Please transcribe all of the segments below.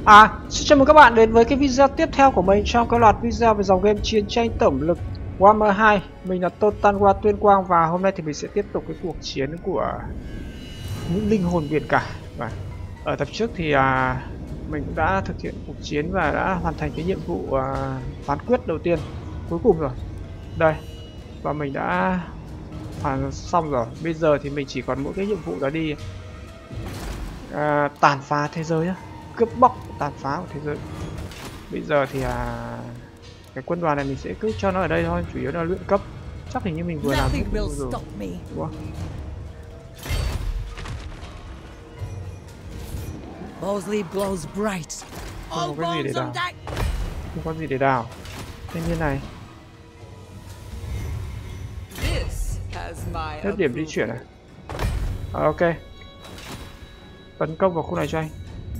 Xin chào mừng các bạn đến với cái video tiếp theo của mình trong cái loạt video về dòng game chiến tranh tổng lực Warhammer 2. Mình là Total War Tuyên Quang và hôm nay thì mình sẽ tiếp tục cái cuộc chiến của những linh hồn biển cả. Và ở tập trước thì mình cũng đã thực hiện cuộc chiến và đã hoàn thành cái nhiệm vụ phán quyết đầu tiên cuối cùng rồi. Đây, và mình đã hoàn xong rồi. Bây giờ thì mình chỉ còn mỗi cái nhiệm vụ đó đi tàn phá thế giới, cướp bóc tàn phá của thế giới. Bây giờ thì cái quân đoàn này mình sẽ cứ cho nó ở đây thôi, chủ yếu là luyện cấp. Chắc hình như mình vừa làm hết rồi, đúng không? Bosley glows bright. Không có cái gì để đào. Không có gì để đào. Thế như này. Hết điểm di chuyển à? Ok. Tấn công vào khu này cho anh.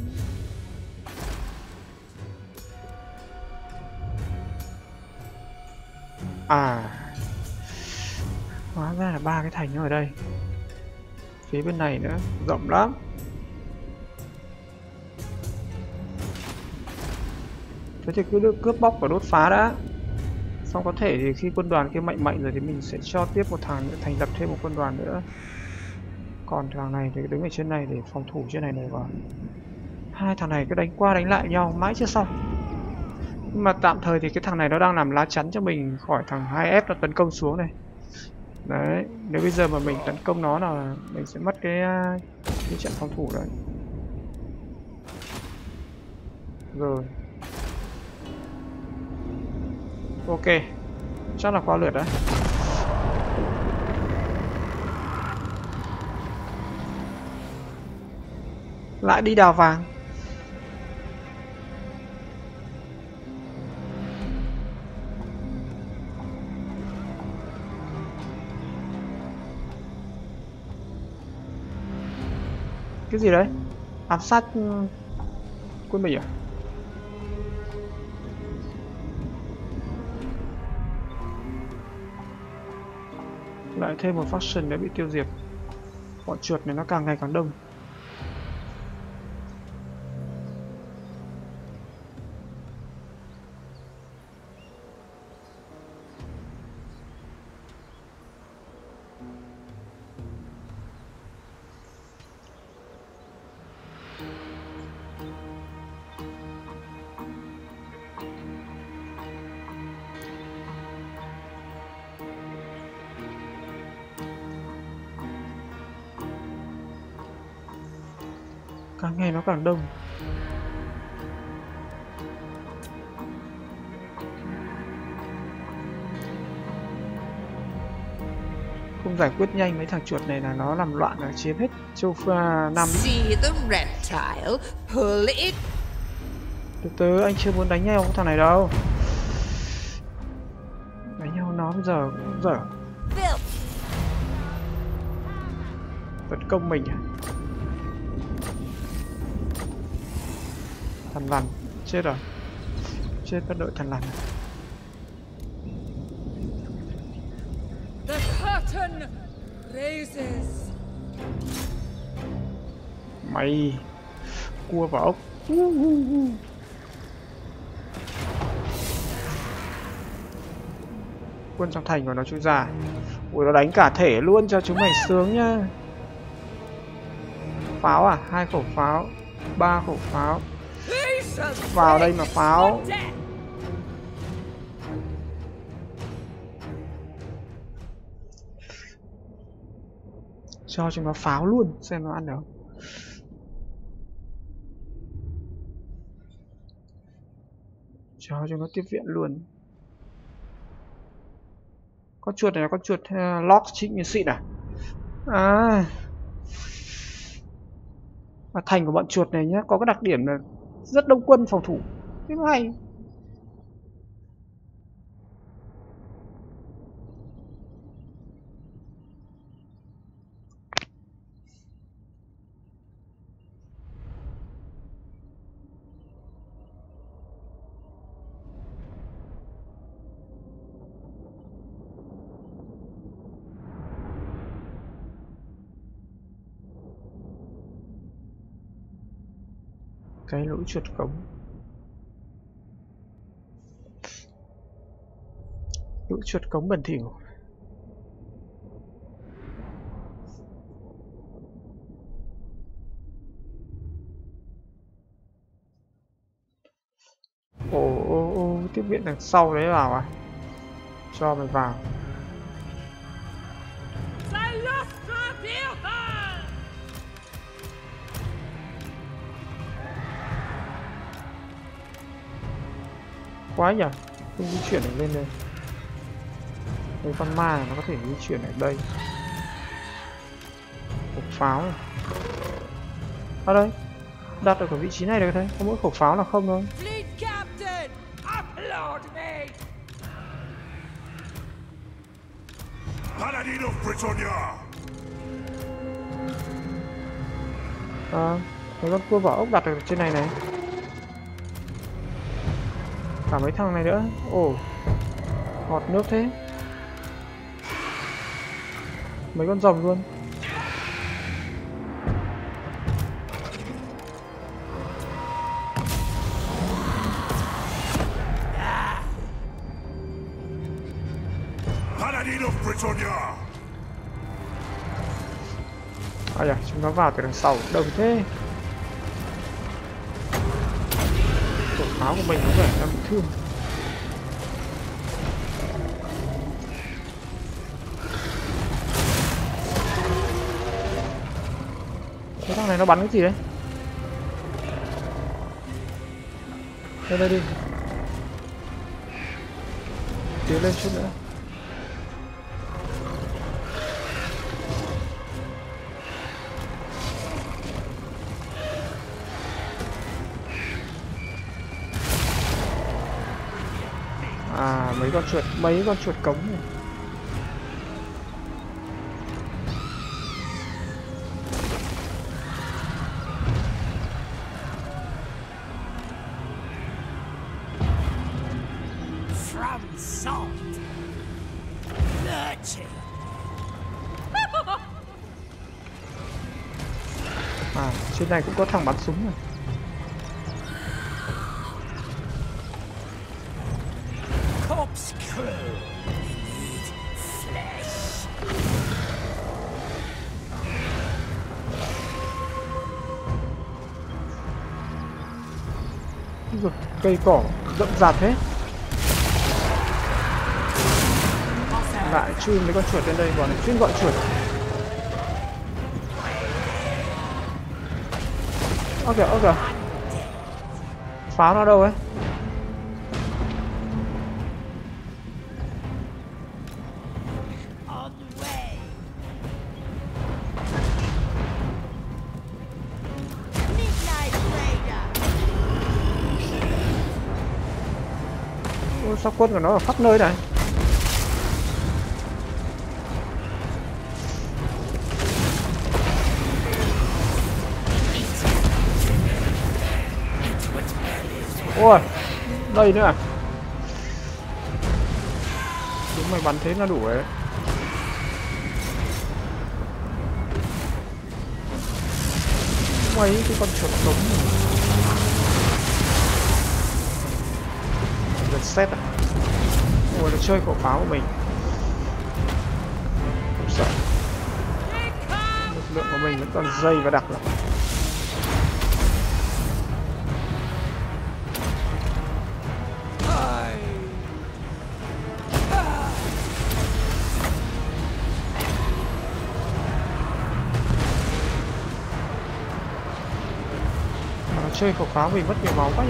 Hóa ra là 3 cái thành nó ở đây. Phía bên này nữa, rộng lắm. Thế thì cứ cướp bóc và đốt phá đã. Xong có thể thì khi quân đoàn kia mạnh rồi thì mình sẽ cho tiếp một thằng nữa, thành lập thêm một quân đoàn nữa. Còn thằng này thì đứng ở trên này để phòng thủ trên này vào. Hai thằng này cứ đánh qua đánh lại nhau mãi chưa xong. Nhưng mà tạm thời thì cái thằng này nó đang làm lá chắn cho mình khỏi thằng 2F nó tấn công xuống này. Đấy, nếu bây giờ mà mình tấn công nó là mình sẽ mất cái trận phòng thủ đấy. Rồi. Ok. Chắc là qua lượt đấy. Lại đi đào vàng. Cái gì đấy? Ám sát quân mình à? Lại thêm một faction đã bị tiêu diệt. Bọn chuột này nó càng ngày càng đông. Càng ngày nó càng đông. Không giải quyết nhanh mấy thằng chuột này là nó làm loạn là chiếm hết châu Pha Nam. Từ từ, anh chưa muốn đánh nhau với thằng này đâu. Đánh nhau nó bây giờ cũng dở. Tấn công mình à? Thằn lằn, chết rồi. Chết bất đội thằn lằn. Mày cua vào ốc. Quân trong thành của nó chui ra. Ui, nó đánh cả thể luôn cho chúng mày sướng nhá. Pháo à? 2 khẩu pháo, 3 khẩu pháo. Vào đây mà pháo. Cho chúng nó pháo luôn, xem nó ăn được. Cho chúng nó tiếp viện luôn. Con chuột này là con chuột Lock chính xịn à? Và thành của bọn chuột này nhá, có cái đặc điểm là rất đông quân phòng thủ. Thế hay. Cái lũ chuột cống. Lũ chuột cống bẩn thỉu. Ồ, tiếp viện đằng sau đấy vào à? Cho mày vào. Quái nhỉ? Không di chuyển được lên đây. Cái con ma này nó có thể di chuyển ở đây. Khẩu pháo này. À đây, đặt ở vị trí này được thấy. Có mỗi khẩu pháo là không thôi. Paladin of Britannia. Cái con cua vỏ ốc đặt ở trên này này. Cả mấy thằng này nữa. Ồ, ngọt nước thế. Mấy con rồng luôn. Paladin of Britannia. À dạ, chúng nó vào từ đằng sau. Đông thế. Khẩu pháo của mình có vẻ đang bị thương. Cái thằng này nó bắn cái gì đấy? Đây đây đi. Tiến lên chút nữa. À, mấy con chuột cống này. From salt. Nurture. À, trên này cũng có thằng bắn súng này. Corpse crew. Need flesh. Rồi, cây cỏ rậm rạp thế. Lại chui mấy con chuột lên đây, bọn này chuyên gọi chuột. Ơ kìa. Pháo nó đâu ấy? On the way. Midnight Raider. Ôi, sao quân của nó ở khắp nơi này? Ôi, đây nữa à? Chúng mày bắn thế là đủ ấy. Mấy cái con chuột sống này. Giật xét à? Ôi, nó chơi khẩu pháo của mình. Không sợ. Lực lượng của mình vẫn còn dây và đặc lắm. Chơi khẩu pháo mình mất nhiều máu quá nhỉ.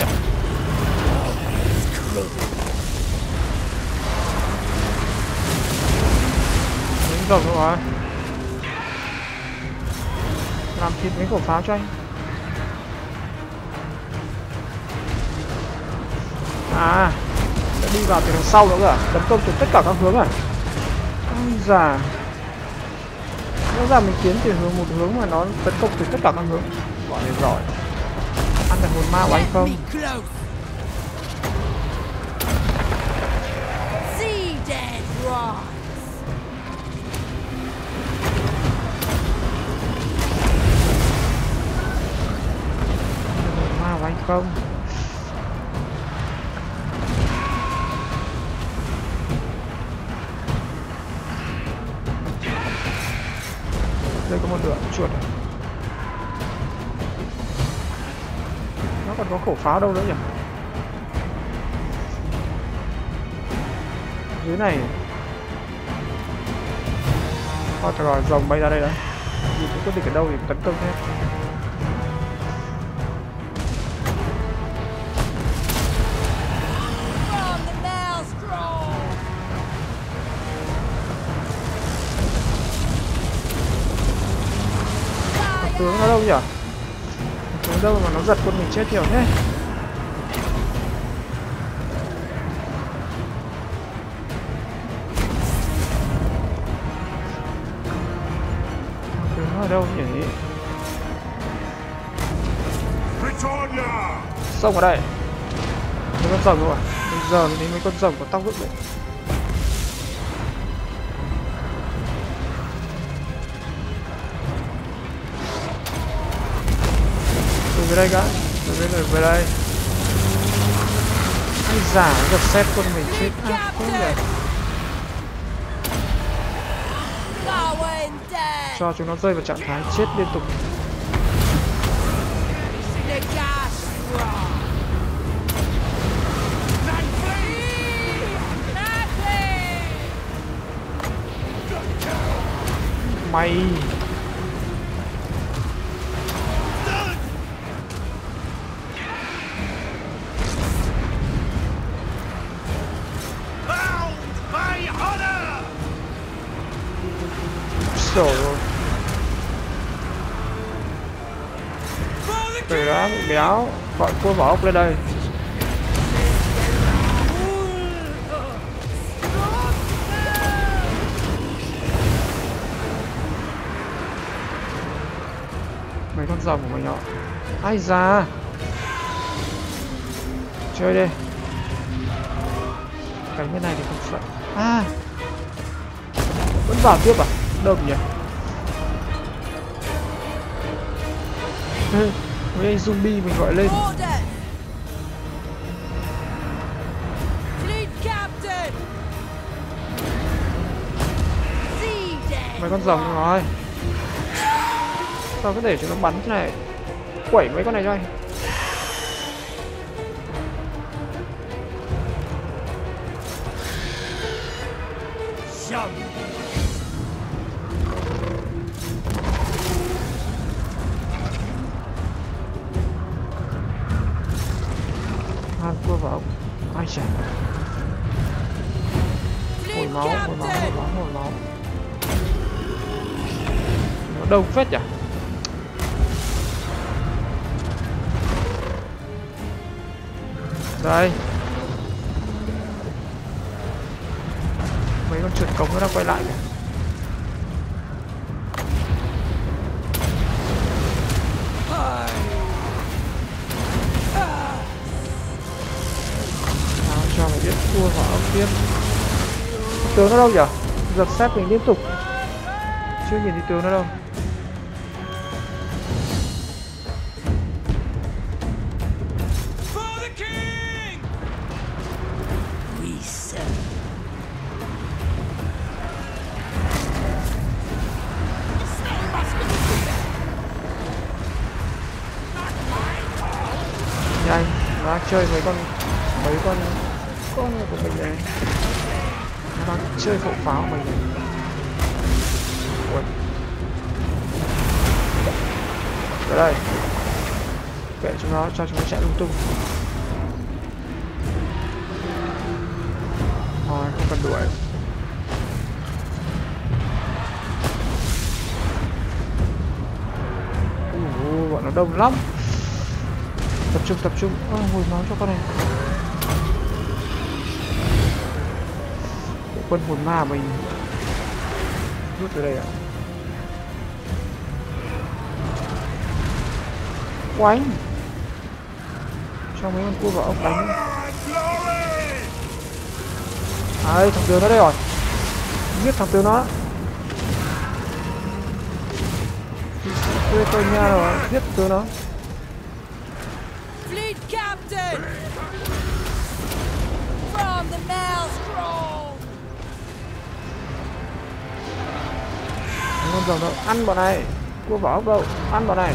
Đánh rồng rồi. Làm thịt mấy khẩu pháo cho anh. À, đã đi vào từ đằng sau nữa kìa. Tấn công từ tất cả các hướng à? Ôi già. Rõ ràng mình tiến từ hướng một hướng mà nó tấn công từ tất cả các hướng. Bọn này giỏi. Ăn được hồn ma của anh không? Hồn ma của anh Không. Đây có một lượng chuột. Nó còn có khẩu pháo đâu nữa nhỉ? Dưới này. Thôi rồi, rồng bay ra đây đã. Nhìn cái quyết định ở đâu thì tấn công thế. From the maelstrom. Tướng nó đâu nhỉ? Tướng đâu mà nó giật quân mình chết nhiều thế? Tướng nó ở đâu nhỉ? Pretoria! Sông ở đây. Mấy con rồng rồi. Bây giờ thì mấy con rồng có tóc rực đấy. Về đây cả, về đây. Ai giả giật xét quân mình chết không nhỉ? Going dead. Cho chúng nó rơi vào trạng thái chết liên tục. Mày rồi. Từ đó béo gọi cua vỏ ốc lên đây. Mấy con rồng của mình nhọ. Ai da. Chơi đi. Cái như này thì không sợ. À, vẫn vào tiếp à? Đông nhỉ? Mấy anh zombie mình gọi lên. Mấy con rồng rồi. Sao có thể chúng nó bắn thế này? Quẩy mấy con này cho anh. Cua vào ai chả hồi máu nó đông phết nhỉ. Đây mấy con chuột cống nó đang quay lại kìa. Cho mày biết cua vào ông tiếp. Tướng nó đâu nhỉ? Giật xét mình liên tục. Chưa nhìn thấy tướng nó đâu. Nhanh, nó chơi mấy con của mình này. Nó đang chơi khẩu pháo của mình này. Ui. Ở đây. Kệ chúng nó, cho chúng nó chạy lung tung. Thôi, không cần đuổi. Bọn nó đông lắm. Tập trung. Hồi máu cho con này. Quân hồn ma mình rút từ đây ạ. Quánh cho mấy con cua vào ốc đánh. Đấy, thằng tướng nó đây rồi. Giết thằng tướng nó. Tôi nha rồi, giết tướng nó. Captain! From the Maelstrom! Con rồng đâu, ăn bọn này. Cua vỏ ốc đâu, ăn bọn này.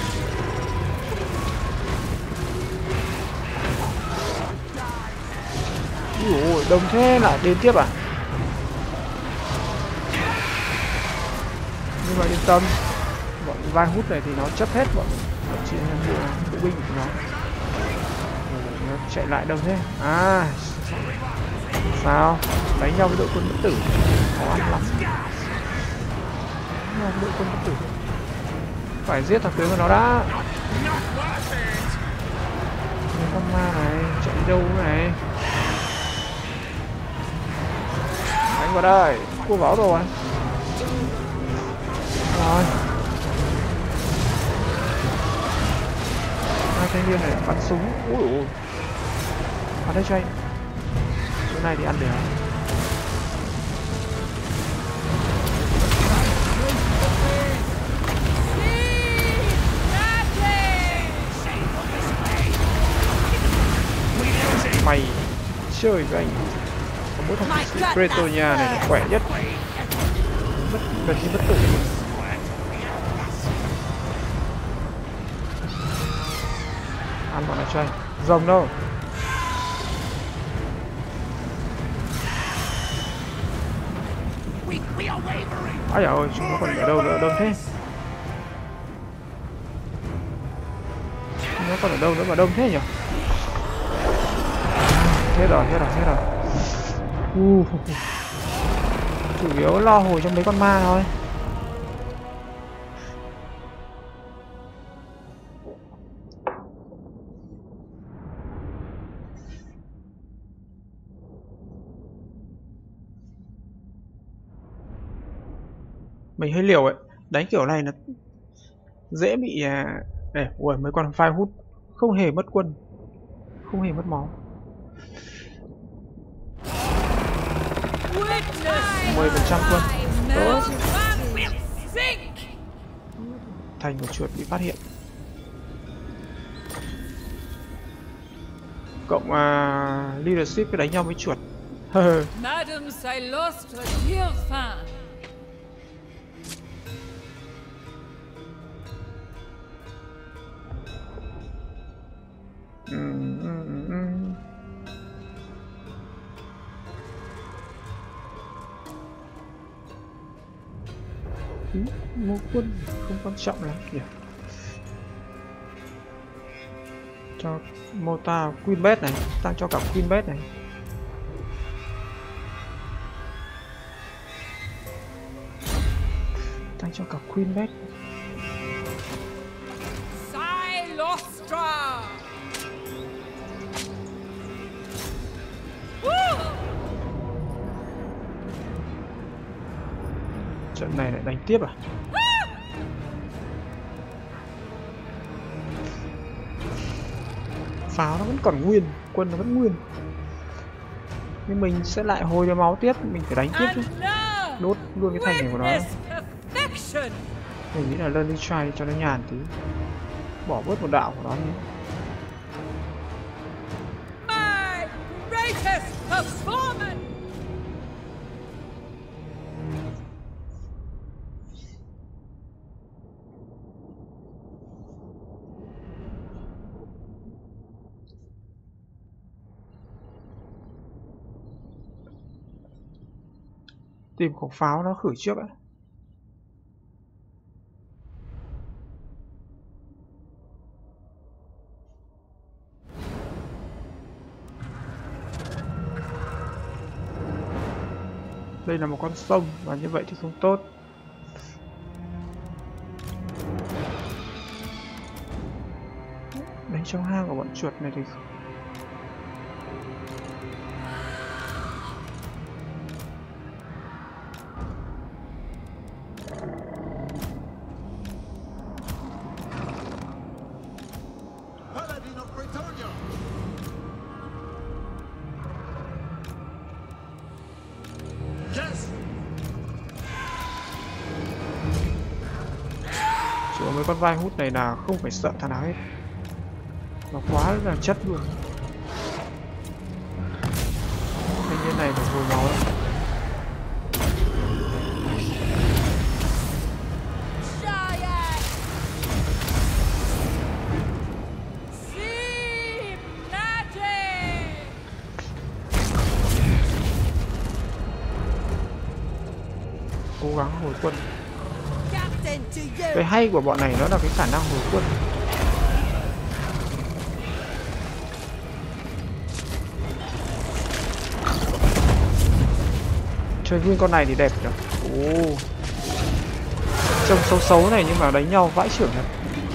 Ui, đông thế lại đến tiếp à? Nhưng mà yên tâm, bọn vai hút này thì nó chấp hết bọn chị bộ binh của nó. Nó chạy lại đông thế. À, sao? Đánh nhau với đội quân bất tử khó ăn lắm. Đánh nhau với đội quân bất tử phải giết thằng tướng của nó đã. Cái con ma này chạy đi đâu này? Đánh vào đây, cua báo rồi. Rồi. Hai thanh niên này bắn súng. Ui ui. Bắn đây cho anh. Chỗ này thì ăn được. Mày chơi với anh. Có mỗi thằng Bretonia này là khỏe nhất. Gần như bất tử. Ăn bọn này cho anh. Rồng đâu? Ôi trời ơi, chúng nó còn ở đâu nữa, đông thế? Chúng nó còn ở đâu nữa mà đông thế nhỉ? Thế rồi. Chủ yếu lo hồi cho mấy con ma thôi. Mình hơi liều ấy, đánh kiểu này nó dễ bị ui, mấy con phai hút không hề mất quân, không hề mất máu. 10% quân. Thành một chuột bị phát hiện. Cộng leadership cái đánh nhau với chuột. Madame Silostre tire fin. Mua quân không quan trọng lắm nhỉ. Cho Mota Queen Bet này, tăng cho cả Queen Bet này. Tăng cho cả Queen Bet. Silostra. Trận này lại đánh tiếp à? Pháo nó vẫn còn nguyên, quân nó vẫn nguyên. Nhưng mình sẽ lại hồi cho máu tiếp, mình phải đánh tiếp chứ. Đốt luôn cái thành này của nó. Mình nghĩ là lên đi try cho nó nhàn tí. Bỏ bớt một đạo của nó nhé. Tìm khẩu pháo nó khử trước ấy. Đây là một con sông và như vậy thì không tốt. Đánh trong hang của bọn chuột này thì mấy con vai hút này là không phải sợ thằng nào hết. Nó quá là chất luôn. Thanh niên này phải hồi máu đấy. Cố gắng hồi quân. Cái hay của bọn này nó là cái khả năng hồi quân. Chơi nguyên con này thì đẹp nhỉ. Trông xấu xấu này nhưng mà đánh nhau vãi chưởng thật.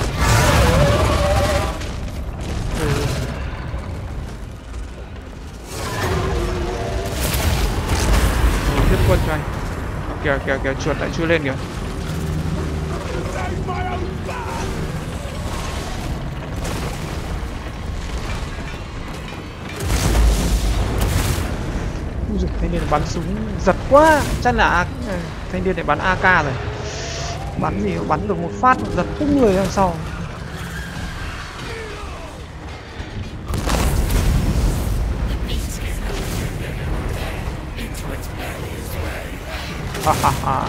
Tiếp quân cho anh. Kìa kìa kìa, chuột lại chui lên kìa. Thanh niên bắn súng giật quá, chắc là thanh niên này bắn AK rồi. Bắn gì bắn được một phát giật tung người đằng sau. Ha ha ha.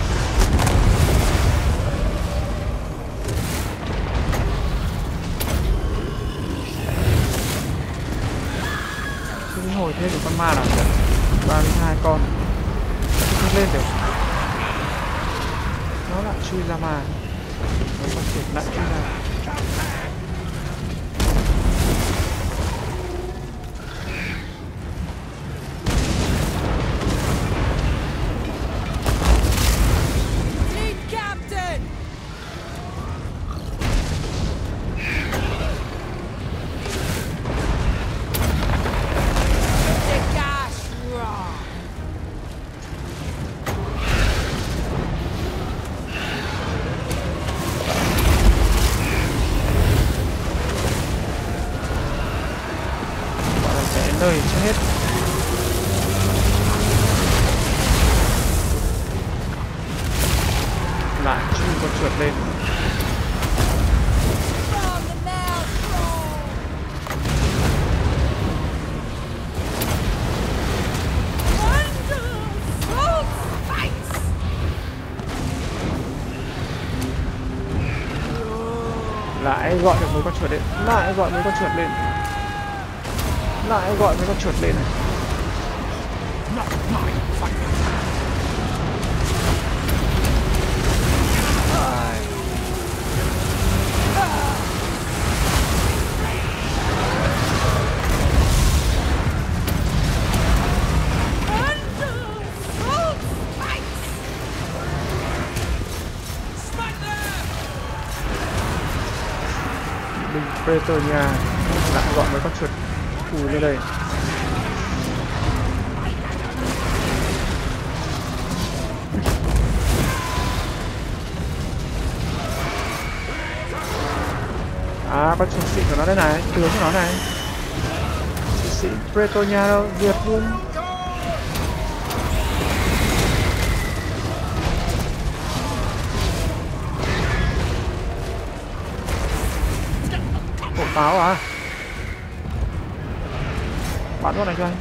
Cứ hồi thêm được con ma nào kìa. 32 con không lên được, nó lại chui ra mà nó con chuột lại chui ra. Nơi chết hết. Lại chui con chuột lên. Lại gọi được mấy con chuột lên. Lại gọi mấy con chuột lên. Lại gọi mấy con chuột lên này. Binh Predator nhà lại gọi mấy con chuột phù lên đây. À, con chuột xịn của nó đây này, tướng của nó này. Sĩ Predator nhà đâu, diệt luôn. Hộp pháo à? Bắn con này cho anh.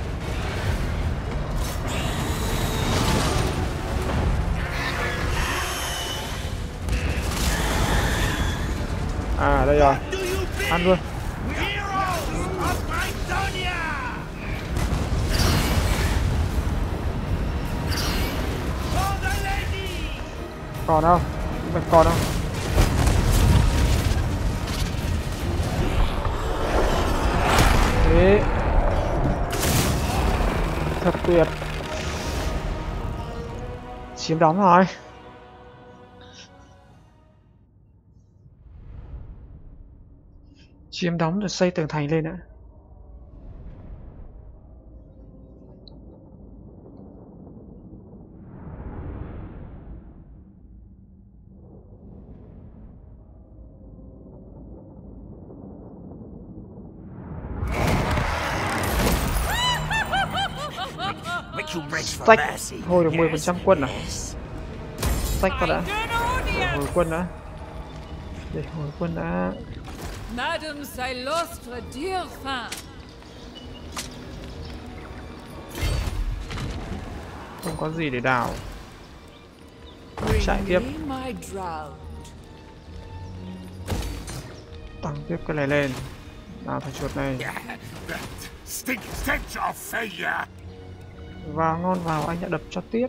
À đây rồi. Ăn luôn. Còn không? Mình còn không? Thế thật tuyệt. Chiếm đóng rồi. Chiếm đóng rồi xây tường thành lên nữa. Tách hồi được 10% quân à? Tách vào đã. Để hồi quân đã. Để hồi quân đã. Madame Silostre Deerfin. Không có gì để đào. Chạy tiếp. Bring me my drought. Tăng tiếp cái này lên. Nào thằng chuột này. That stench of failure. Vào, ngon vào, anh đã đập cho tiếp.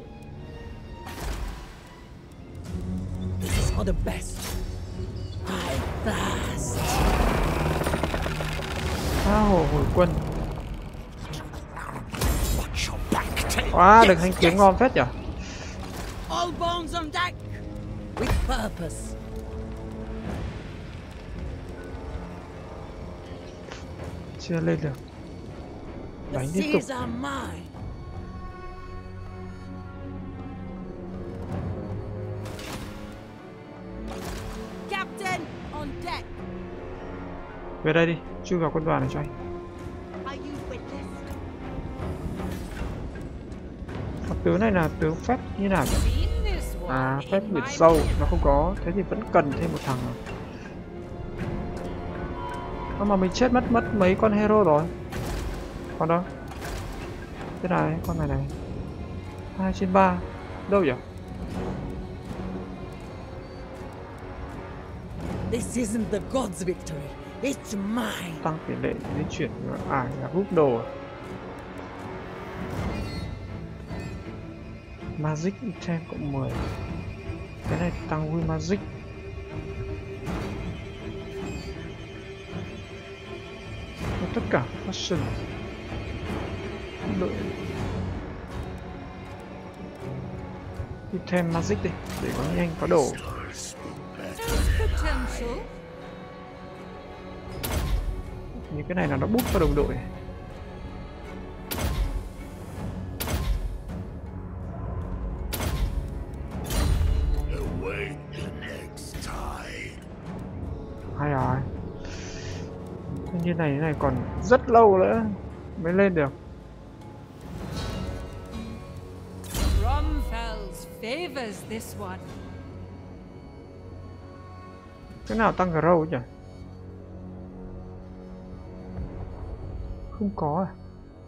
This is for the best. I thirst. Tha hồ hồi quân. Watch your back, take. Wow, được thanh kiếm ngon phết nhỉ. All bones on deck. With purpose. Chưa lên được. The Đánh tiếp tục. seas are mine. Captain, on deck. Về đây đi, chui vào quân đoàn này cho anh. Are you witness? Hoặc tướng này là tướng phép như nào nhỉ? Seen this one À, phép in biển my sâu, nó không có, thế thì vẫn cần thêm một thằng nào. Mà mình chết mất mấy con hero rồi. Còn đâu? Thế này, con này 2/3. Đâu nhỉ? This isn't the gods' victory. It's mine. Tăng tỷ lệ di chuyển là rút đồ. Magic item cộng 10. Cái này tăng vui magic. Tất cả fashion. Đội item magic đi để có nhanh có đồ. There's potential. Những cái này là nó boost cho đồng đội. Await the next tide. Hay rồi. Như này còn rất lâu nữa mới lên được. Bromfels favors this one. Cái nào tăng grow nhỉ? Không có à?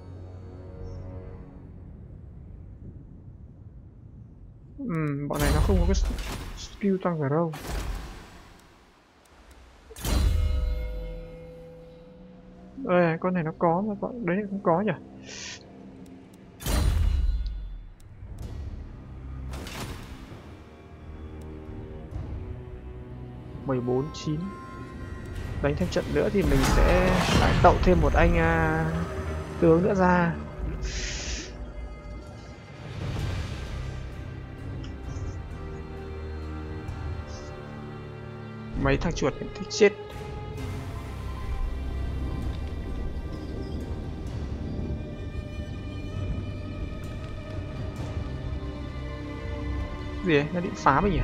Bọn này nó không có cái skill tăng grow. Ê, con này nó có mà bọn đấy không có nhỉ? (14/9) Đánh thêm trận nữa thì mình sẽ lại tậu thêm một anh tướng nữa ra. Mấy thằng chuột thích chết. Gì ấy? Nó định phá mình nhỉ?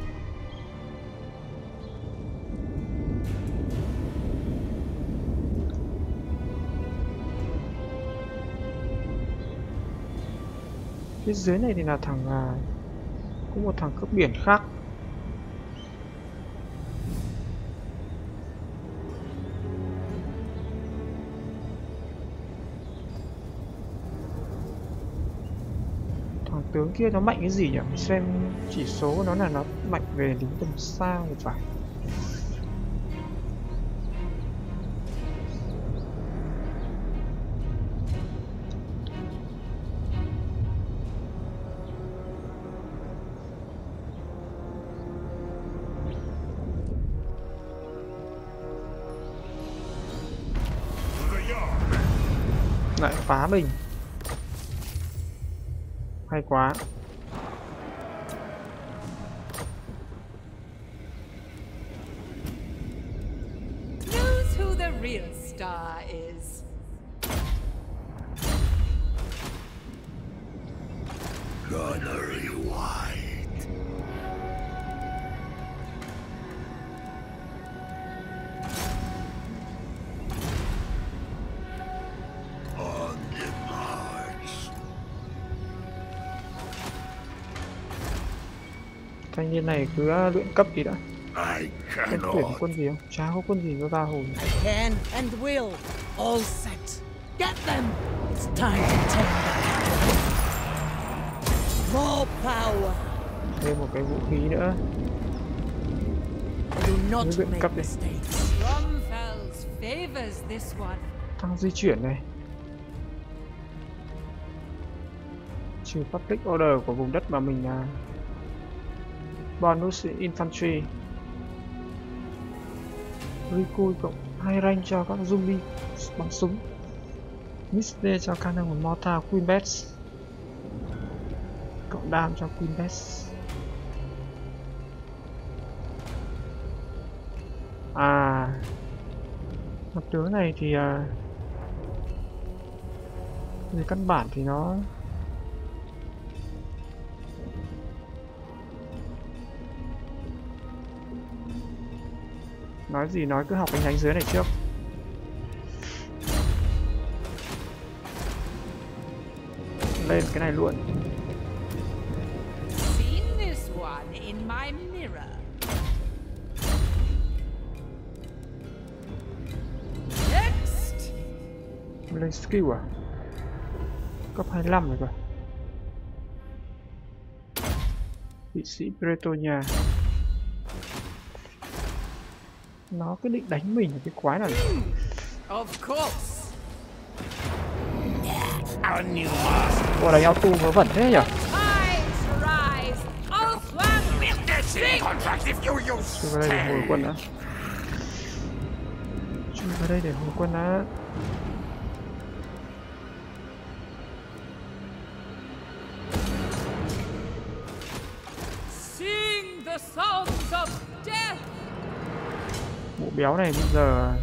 Phía dưới này thì là thằng có một thằng cướp biển khác. Thằng tướng kia nó mạnh cái gì nhỉ? Mình xem chỉ số của nó là nó mạnh về lính tầm xa thì phải. Lại phá mình. Hay quá. Knows who the real star is. Gunnery White. On the march. Thanh niên này cứ luyện cấp tí đã. I Em tuyển cannot. quân gì không? Chả có quân gì cho ta hồi. I can and will. All set. Get them! It's time to turn back. More power. Thêm một cái vũ khí nữa. Do not Movement make cấp đi. mistakes. Bromfels favors this one. Tăng di chuyển này. Trừ public order của vùng đất mà mình là bonus infantry. Recall cộng 2 rank cho các zombie bắn súng. Misday cho khả năng của mortar Queen Bats. Cộng đam cho Queen Bats. À, mặt tướng này thì về căn bản thì nó nói gì nói, cứ học cái nhánh dưới này trước. Lên cái này luôn. Seen this one in my mirror. Next. Lên skill à? Cấp 25 rồi cơ. Vị sĩ Bretonia. Nó cứ định đánh mình cái quái này. Of course. A new master. Ủa đánh auto vớ vẩn thế nhỉ? Tides rise. Oathwang. This is contract if you use Chui vào đây để hồi quân đã. Chui vào đây để hồi quân đã. Sing the songs of death. Bộ béo này bây giờ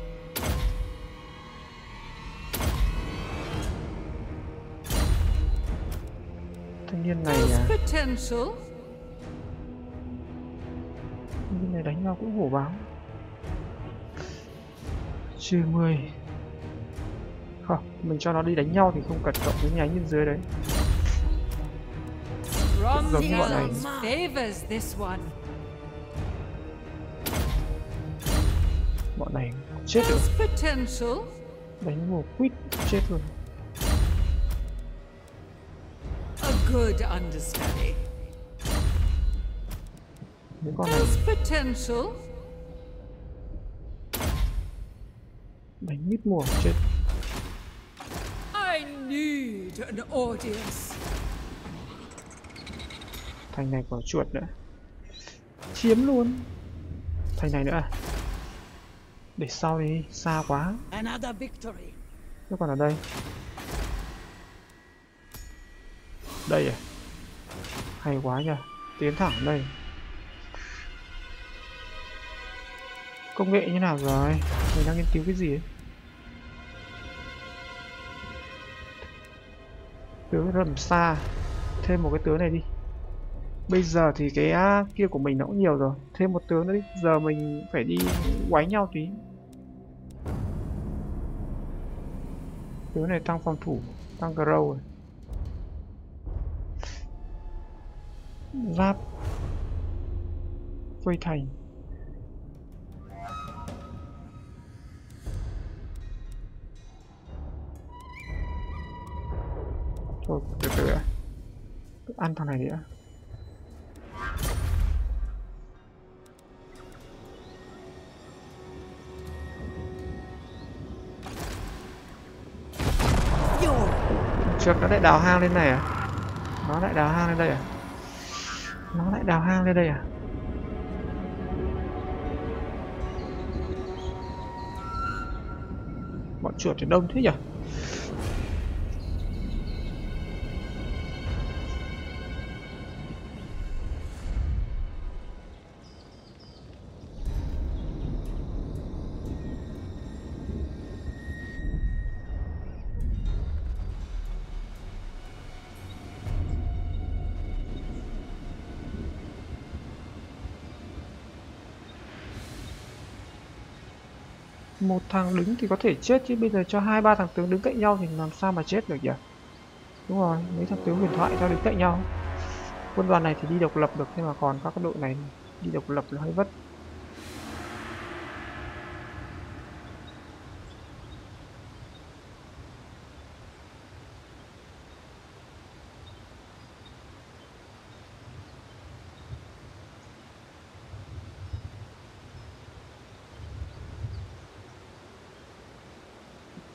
thanh niên này Potential. thanh niên này đánh vào cũng hổ báo. Trừ 10. Không, mình cho nó đi đánh nhau thì không cần cộng cái nhánh bên dưới đấy. Giống như bọn này. Bromfels favors this one. Bọn này chết rồi. Potential. Đánh một quýt chết rồi. A good understudy. Những con này Potential. đánh mít mùa chết. I need an audience. Thành này có chuột nữa. Chiếm luôn. Thành này nữa à? Để sau đi, xa quá. Another victory. Nó còn ở đây. Đây à? Hay quá nhỉ. Tiến thẳng đây. Công nghệ như nào rồi? Mình đang nghiên cứu cái gì ấy? Tướng rầm xa. Thêm một cái tướng này đi. Bây giờ thì cái kia của mình nó cũng nhiều rồi. Thêm một tướng nữa đi. Giờ mình phải đi quánh nhau tí. Tướng này tăng phòng thủ, tăng grow rồi. Giáp vây thành. Thôi từ từ đã. Ăn thằng này đi đã. Trước nó lại đào hang lên này à? Nó lại đào hang lên đây à? Nó lại đào hang lên đây à? Bọn chuột thì đông thế nhỉ? Một thằng đứng thì có thể chết chứ bây giờ cho 2-3 thằng tướng đứng cạnh nhau thì làm sao mà chết được nhỉ? Đúng rồi, mấy thằng tướng huyền thoại cho đứng cạnh nhau. Quân đoàn này thì đi độc lập được nhưng mà còn các đội này đi độc lập là hơi vất.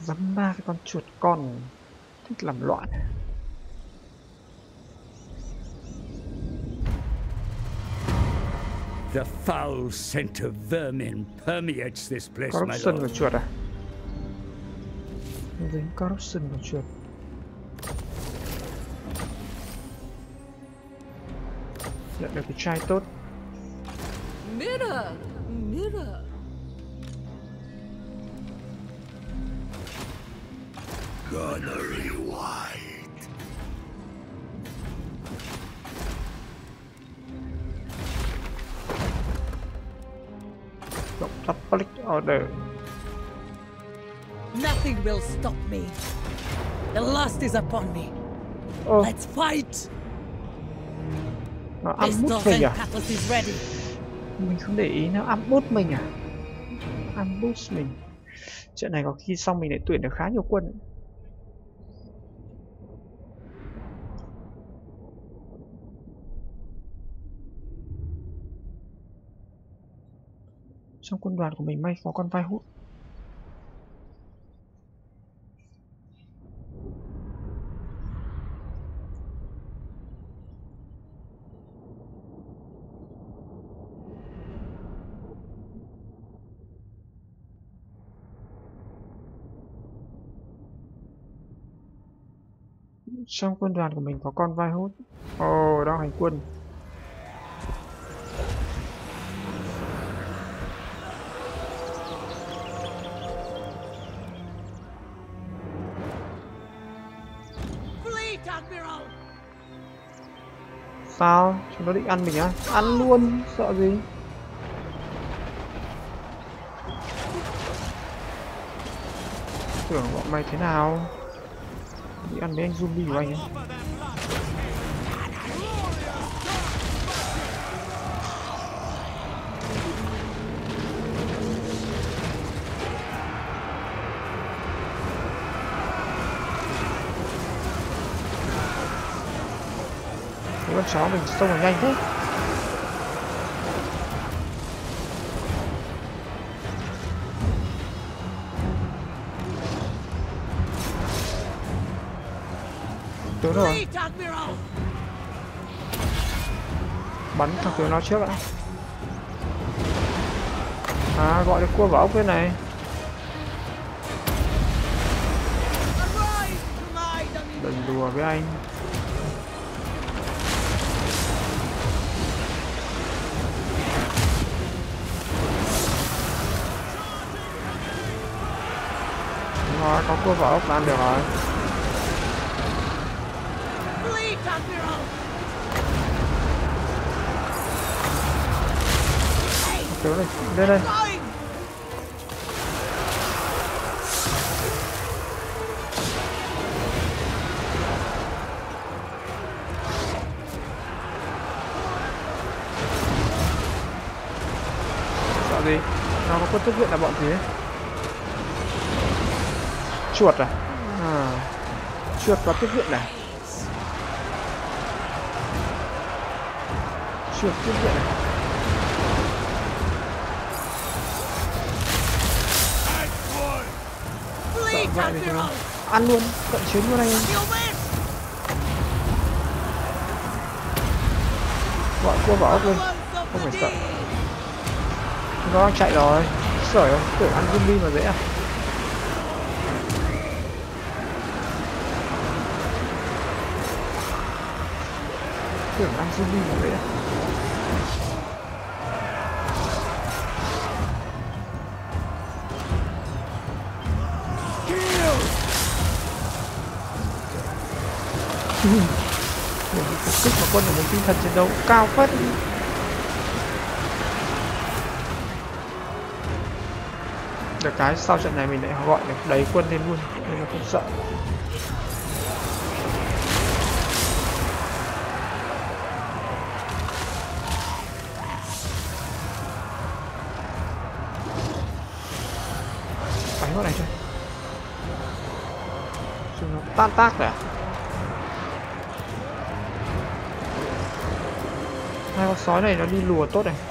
Dăm ba cái con chuột con thích làm loạn. The foul scent of vermin permeates this place, my Corruption của lord. chuột à? Dính corruption của chuột. Nhận được cái chai tốt. Mirror, mirror. Gunnery White. Động tác public order. Nothing will stop me. The lust is upon me. Ô, Let's fight. nó ăn This bút mình Dolphin à? Cutlass is ready. Mình không để ý nó ăn bút mình à? Ăn bút mình. Trận này có khi xong mình lại tuyển được khá nhiều quân ấy. Trong quân đoàn của mình may có con vai hút. Trong quân đoàn của mình có con vai hút. Ồ, đang hành quân. Fleet, Admiral. Sao? Chúng nó định ăn mình á? Ăn luôn, sợ gì? Tưởng bọn mày thế nào? Đi ăn với anh zombie của anh ấy. Cái con chó mình xông vào nhanh thế. Đúng rồi, Fleet, Admiral. bắn thằng tướng nó trước đã. À, gọi được cua vào ốc bên này. Arise to my dominion. Đừng đùa với anh. Đúng rồi, có cua vào ốc là ăn được rồi. Fleet, Admiral. Tướng này, lên đây. Fine. Sợ gì? Nó có quân tiếp viện là bọn gì ấy? Chuột à? À, chuột có tiếp viện này. Chuột tiếp viện này. Fleet, Vậy thì Admiral. nó ăn luôn, cận chiến luôn anh em. You win. Gọi cua vào ốc luôn, Balance of không phải the sợ. deed. Nó đang chạy rồi. Sởi không? Tưởng ăn zombie mà dễ à? Tưởng ăn zombie mà dễ à? Để bị phục kích mà quân của mình tinh thần chiến đấu cao phết. Được cái sau trận này mình lại gọi được đầy quân lên luôn nên là không sợ. Đánh con này thôi. Chúng nó tan tác rồi à? Hai con sói này nó đi lùa tốt này.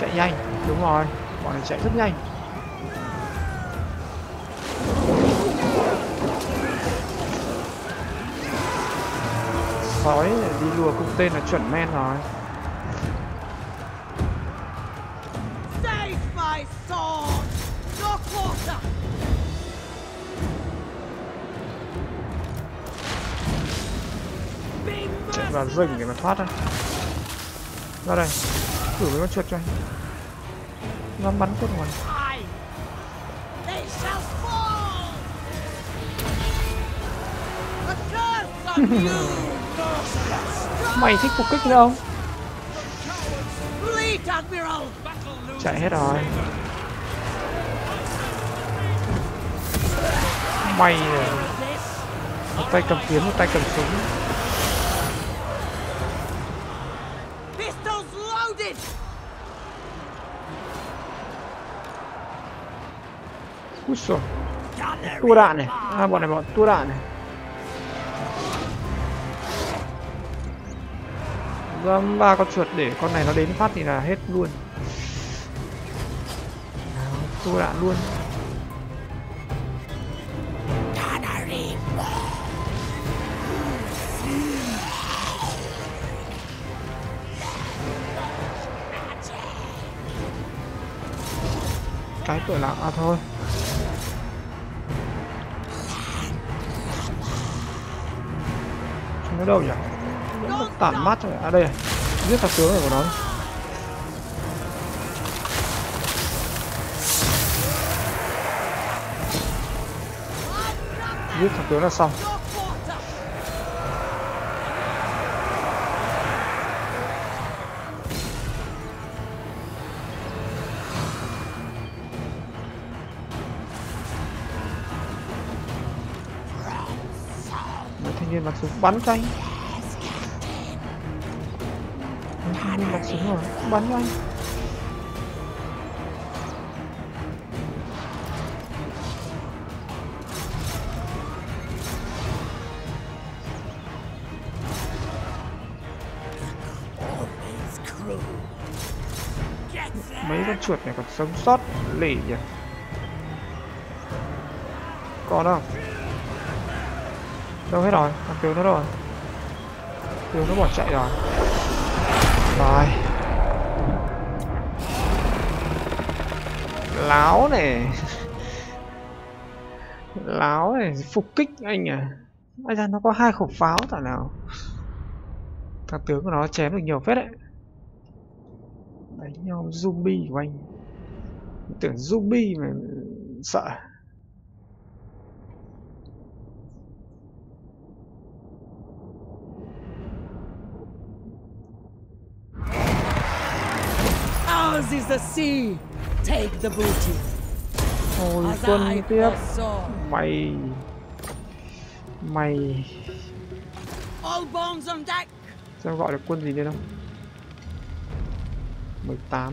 chạy nhanh. Đúng rồi, bọn này chạy rất nhanh. Sói đi lùa cung tên là chuẩn men rồi. Save my sword! No quarter! Chạy vào rừng để mà thoát ra. Ra đây, thử với con chuột cho anh. Nó bắn cốt ngoài. They shall fall! A curse on you! Mày thích phục kích nữa không? Fleet, Admiral! Chạy hết rồi. Mày một tay cầm kiếm, một tay cầm súng. Pistols loaded! Úi xồi, tua đạn này. À, bọn này bọn tua đạn này. Dâm 3 con chuột để con này nó đến phát thì là hết luôn. Tua đạn luôn. Cái tội lạc à thôi. Nó đâu nhỉ? Nó tản mát rồi. À đây này. Giết thằng tướng này của nó. Giết thằng tướng là xong. Mấy thanh niên mặc súng bắn cho anh. Mấy thanh niên mặc súng rồi, bắn cho anh. Mấy con chuột này còn sống sót lì nhỉ? Còn không? Đâu hết rồi? Thằng tướng nó rồi. Tướng nó bỏ chạy rồi. Rồi. Láo này. Láo này, phục kích anh à. Ai ra nó có 2 khẩu pháo thằng nào. Thằng tướng của nó chém được nhiều phết đấy. Đánh nhau zombie của anh. Tưởng zombie mà sợ. Ours is the sea. Take the booty. Hồi As quân I tiếp. foresaw. Mày All bones on deck. xem gọi được quân gì đây đâu. 18.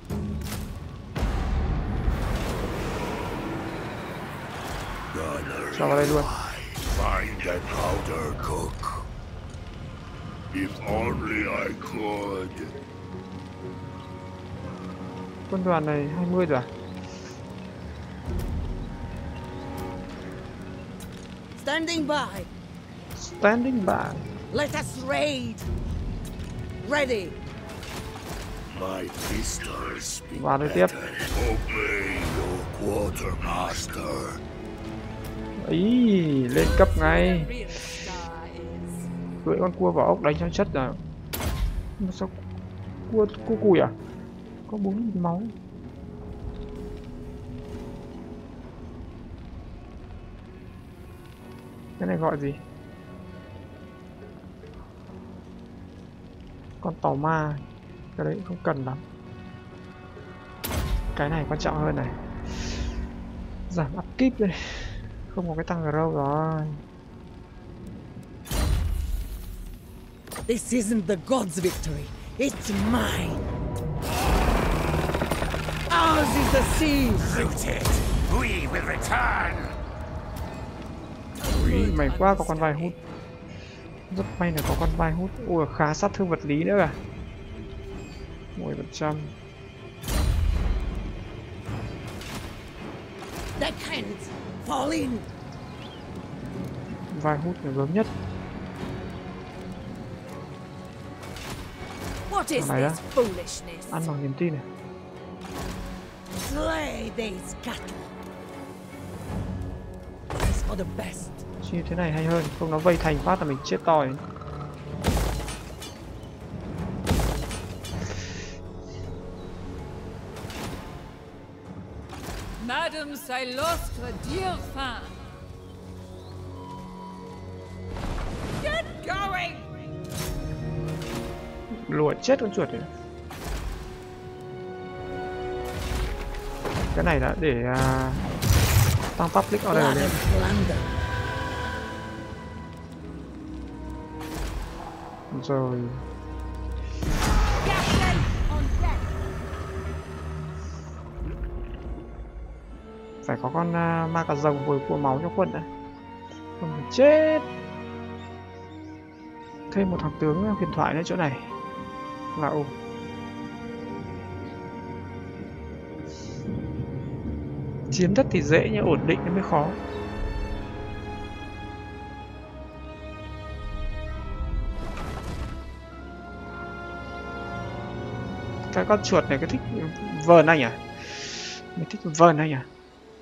Cho vào đây luôn. Find that powder, cook. If only I could. Quân đoàn này 20 rồi à? Standing by. Standing by. Let us raid. Ready. My pistols be Vào đây tiếp. obey your quartermaster. Ý, lên cấp ngay. The real star is. Cưỡi con cua vào ốc đánh cho chất rồi. Mà sao cua cùi à? Có 4.000 máu. Cái này gọi gì? Con tàu ma. Cái đấy không cần lắm. Cái này quan trọng hơn này. Giảm upkeep đây. Không có cái tăng grow rồi. This isn't the gods' victory. It's mine. Ours is the sea. Looted. We will return. Ui, may quá có con vai hút. Rất may là có con vai hút. Ui, khá sát thương vật lý nữa à. 10%. Deckhands, fall in. Vai hút là gớm nhất. What is Này đó. this foolishness? Ăn bằng niềm tin này. Slay these cattle. This is for the best. Như thế này hay hơn, không nó vây thành phát là mình chết to ấy. Madams, I lost a dear fan. Get going! Lùa chết con chuột này. Cái này đã để tăng public order Blood lên. and plunder. Rồi Captain on deck! phải có con ma cà rồng hồi cua máu cho quân đã. Không phải chết. Thêm một thằng tướng huyền thoại nữa chỗ này là ồ. Chiếm đất thì dễ nhưng ổn định nó mới khó. Cái con chuột này cái thích vờn anh à? Mình thích vờn anh à?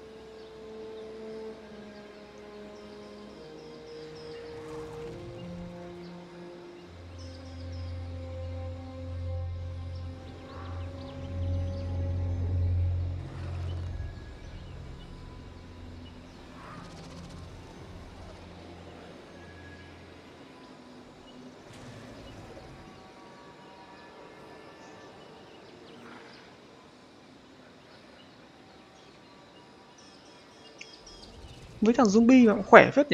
Mấy thằng zombie mà cũng khỏe phết nhỉ?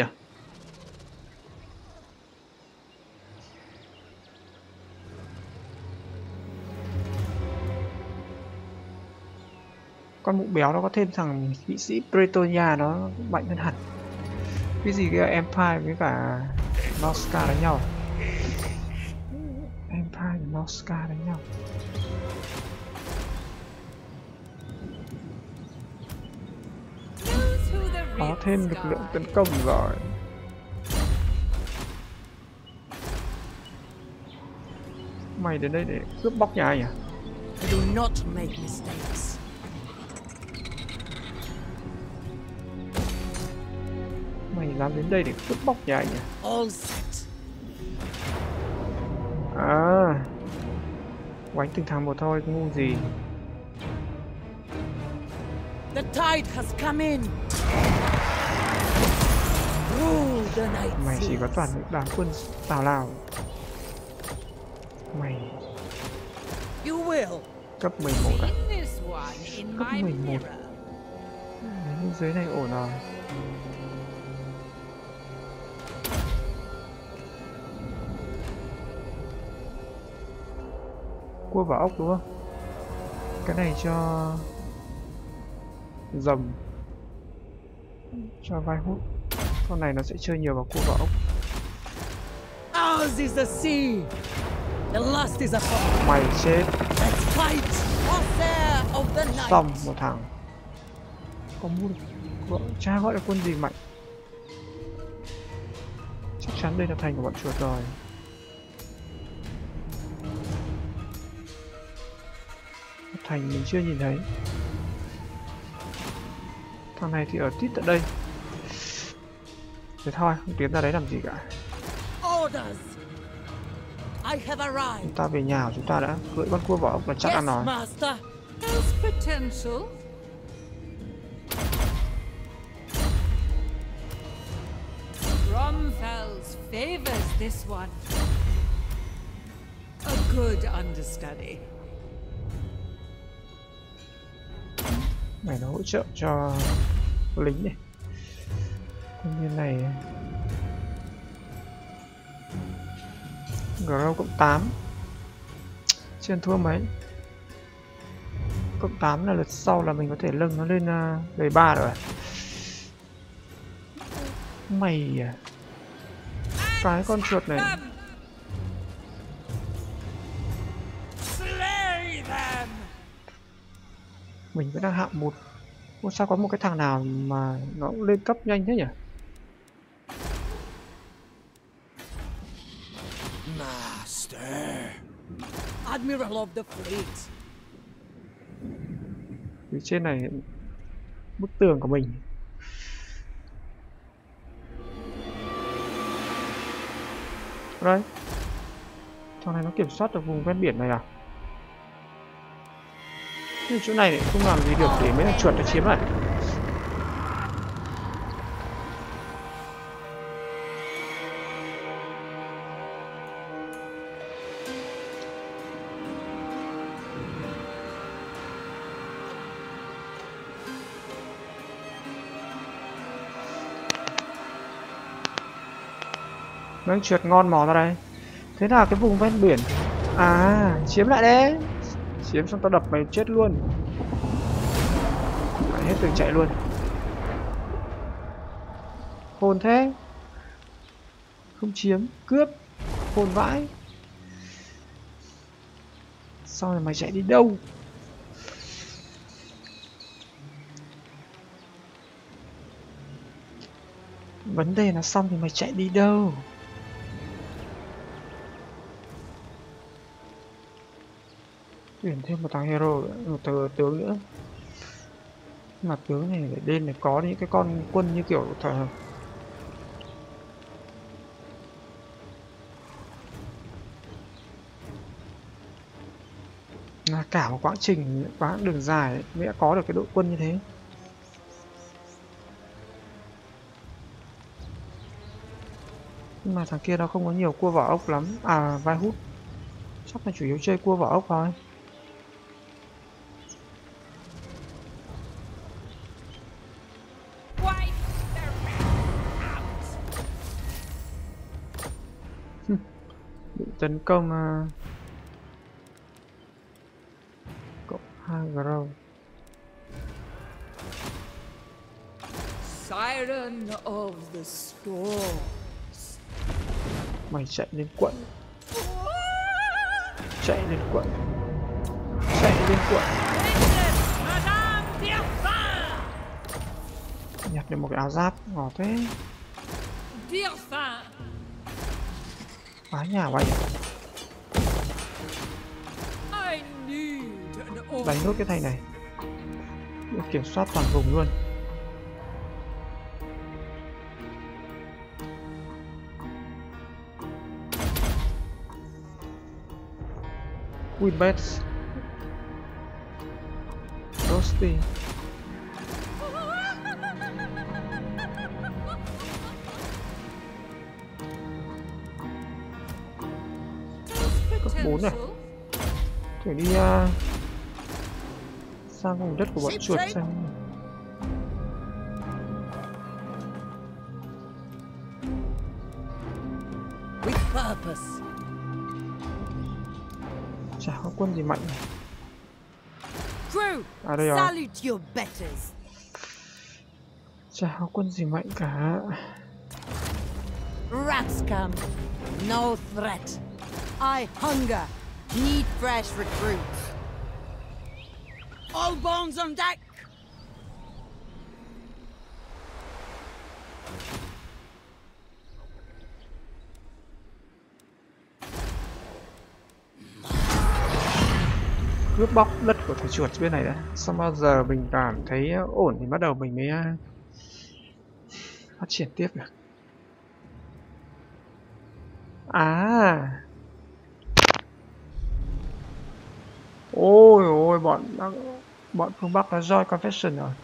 Con mụ béo nó có thêm thằng kỵ sĩ Bretonia nó mạnh hơn hẳn. Cái gì cái Empire với cả Noska đánh nhau. Empire và Noska đánh nhau. Có thêm lực lượng tấn công rồi. Mày đến đây để cướp bóc nhà anh à? Do not make mistakes. Mày dám đến đây để cướp bóc nhà anh à? All set. À, quánh từng thằng một thôi, ngu gì. The tide has come in. Rule the night. Mày chỉ có toàn những đám quân tào lao. Mày You will. cấp 11 à? Seen this one in Cấp my 11. mirror. Đấy, dưới này ổn rồi. Cua và ốc đúng không? Cái này cho rồng, cho vai hút. Con này nó sẽ chơi nhiều vào cua và ốc. Ours is the sea. The last is upon. Mày chết. Let's fight. Corsair of the night. Xong một thằng. Có mua được cha gọi là quân gì mạnh. Chắc chắn đây là thành của bọn chuột rồi. Thành mình chưa nhìn thấy. Thằng này thì ở tít tận đây. Thế thôi, không tiến ra đấy làm gì cả. Orders. I have arrived. Chúng ta về nhà của chúng ta đã. Cưỡi con cua vỏ ốc là chắc Yes, ăn rồi. master. There's potential. Bromfels favors this one. A good understudy. Mày nó hỗ trợ cho lính này. Công viên này Grow cộng 8. Chưa thua mấy. Cộng 8 là lượt sau là mình có thể nâng nó lên đời 3 rồi. Mày à. Cái con chuột này. Slay them. Mình vẫn đang hạng 1 Ủa, sao có một cái thằng nào mà nó cũng lên cấp nhanh thế nhỉ? Master. Admiral of the fleet. Phía trên này bức tường của mình. Đây. Thằng này nó kiểm soát được vùng ven biển này à? Nhưng chỗ này không làm gì được để mấy thằng chuột nó chiếm lại. Mấy chuột ngon mò ra đây. Thế nào cái vùng ven biển? À, chiếm lại đấy. Chiếm xong tao đập mày chết luôn. Mày hết đường chạy luôn. Hồn thế. Không chiếm, cướp. Hồn vãi. Sao rồi mày chạy đi đâu? Vấn đề là xong thì mày chạy đi đâu? Tuyển thêm một thằng hero nữa, một tướng nữa. Nhưng mà tướng này để lên này có những cái con quân như kiểu thằng là cả một quãng trình, quãng đường dài ấy, mới đã có được cái đội quân như thế. Nhưng mà thằng kia nó không có nhiều cua vỏ ốc lắm. À, vai hút. Chắc là chủ yếu chơi cua vỏ ốc thôi. Bị tấn công cộng 2 grow. Siren of the storms. Mày chạy lên quận. Chạy lên quận. Chạy lên quận. Nhặt được một cái áo giáp ngỏ thế. Phá nhà bay. Đánh nốt cái thằng này. Để kiểm soát toàn vùng luôn. Winbets. Rusty. Cấp 4 này. Thử đi sang vùng đất của bọn chuột xem. With purpose. Chả có quân gì mạnh này. Crew, À đây rồi. salute your betters. Chả có quân gì mạnh cả. Rats come. No threat. I hunger. Need fresh recruits. All bones on deck. Cướp bóc đất của thằng chuột bên này đã. Xong bao giờ mình cảm thấy ổn thì bắt đầu mình mới phát triển tiếp được. À. Ôi ôi, bọn phương Bắc nó join confession rồi.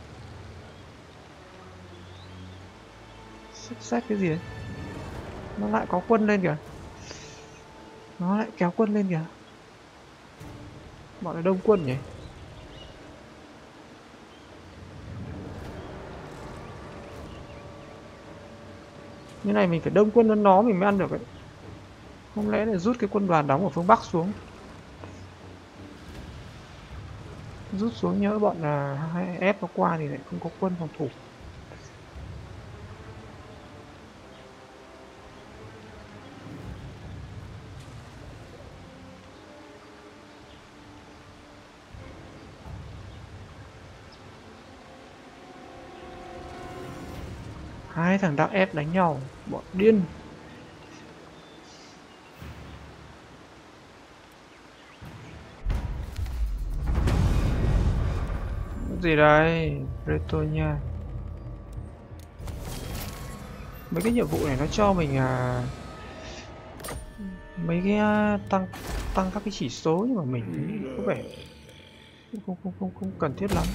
Xét cái gì đấy? Nó lại có quân lên kìa. Nó lại kéo quân lên kìa. Bọn này đông quân nhỉ? Như này mình phải đông quân hơn nó mình mới ăn được ấy. Không lẽ lại rút cái quân đoàn đóng ở phương Bắc xuống. Rút xuống nhớ bọn hay ép nó qua thì lại không có quân phòng thủ. Hai thằng Dark Elf đánh nhau, bọn điên. Gì đây? Bretonia. Mấy cái nhiệm vụ này nó cho mình mấy cái tăng các cái chỉ số, nhưng mà mình có vẻ không cần thiết lắm.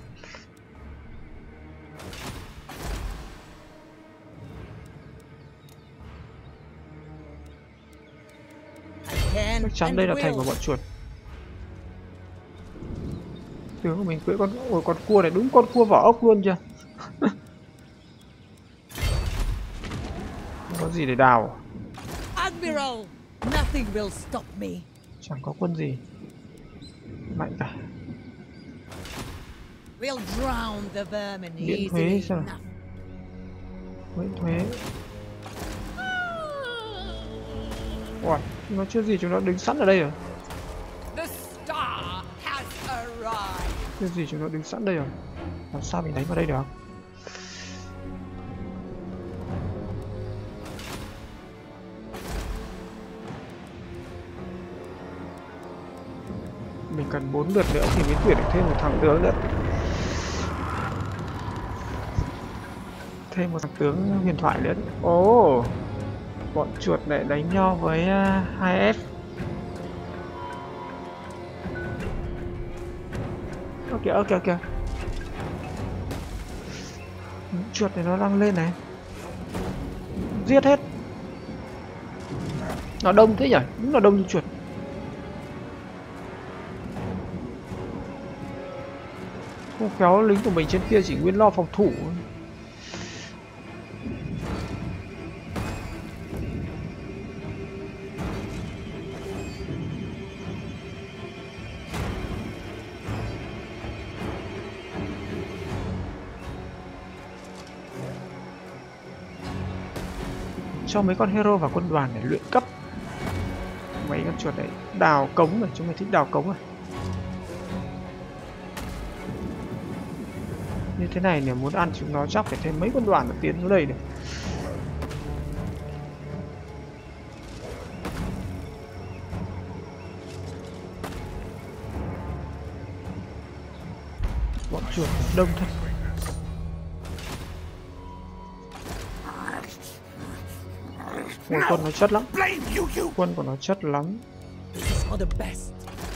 Chắc chắn đây là thành một bọn chuột. Tướng của mình cưỡi con cua này, đúng con cua vỏ ốc luôn chưa? Không có gì để đào. Admiral, nothing will stop me. Chẳng có quân gì mạnh cả. We'll drown the vermin Miễn thuế easily sao? enough. Miễn thuế. Ủa, nó chưa gì, chúng nó đứng sẵn ở đây rồi. The star has arrived. Chưa gì, chúng nó đứng sẵn đây rồi. Làm sao mình đánh vào đây được? Mình cần 4 lượt nữa thì mới tuyển được thêm một thằng tướng nữa. Thêm một thằng tướng huyền thoại nữa. Ồ, bọn chuột lại đánh nhau với 2F. Ok. Chuột này nó đang lên này. Giết hết. Nó đông thế nhỉ? Đúng là đông như chuột. Không khéo lính của mình trên kia chỉ nguyên lo phòng thủ. Cho mấy con hero vào quân đoàn để luyện cấp. Mấy con chuột đấy đào cống rồi, chúng mày thích đào cống rồi. Như thế này nếu muốn ăn chúng nó chắc phải thêm mấy quân đoàn để tiến xuống đây này. Bọn chuột đông thật. Ôi, quân nó chất lắm. Quân của nó chất lắm. This is for the best.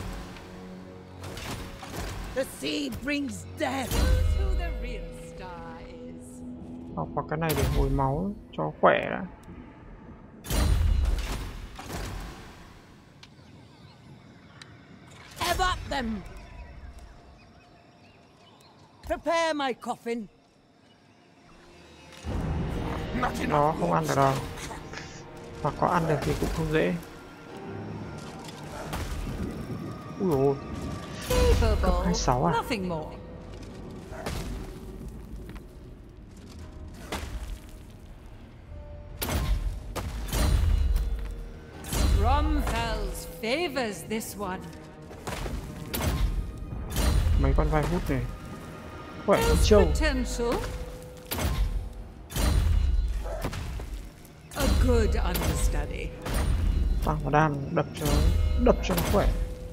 The sea brings death. Who the real star is. Học vào cái này để hồi máu cho khỏe đã. Ever them. Prepare my coffin. Nó không ăn được đâu. Hoặc có ăn được thì cũng không dễ. Ui dồi ôi. Cấp 26 à? Nothing more. Stromfells favors this one. Mấy con vai hút này khỏe như trâu. Potential. A good understudy. Tăng vào đam đập cho nó khỏe.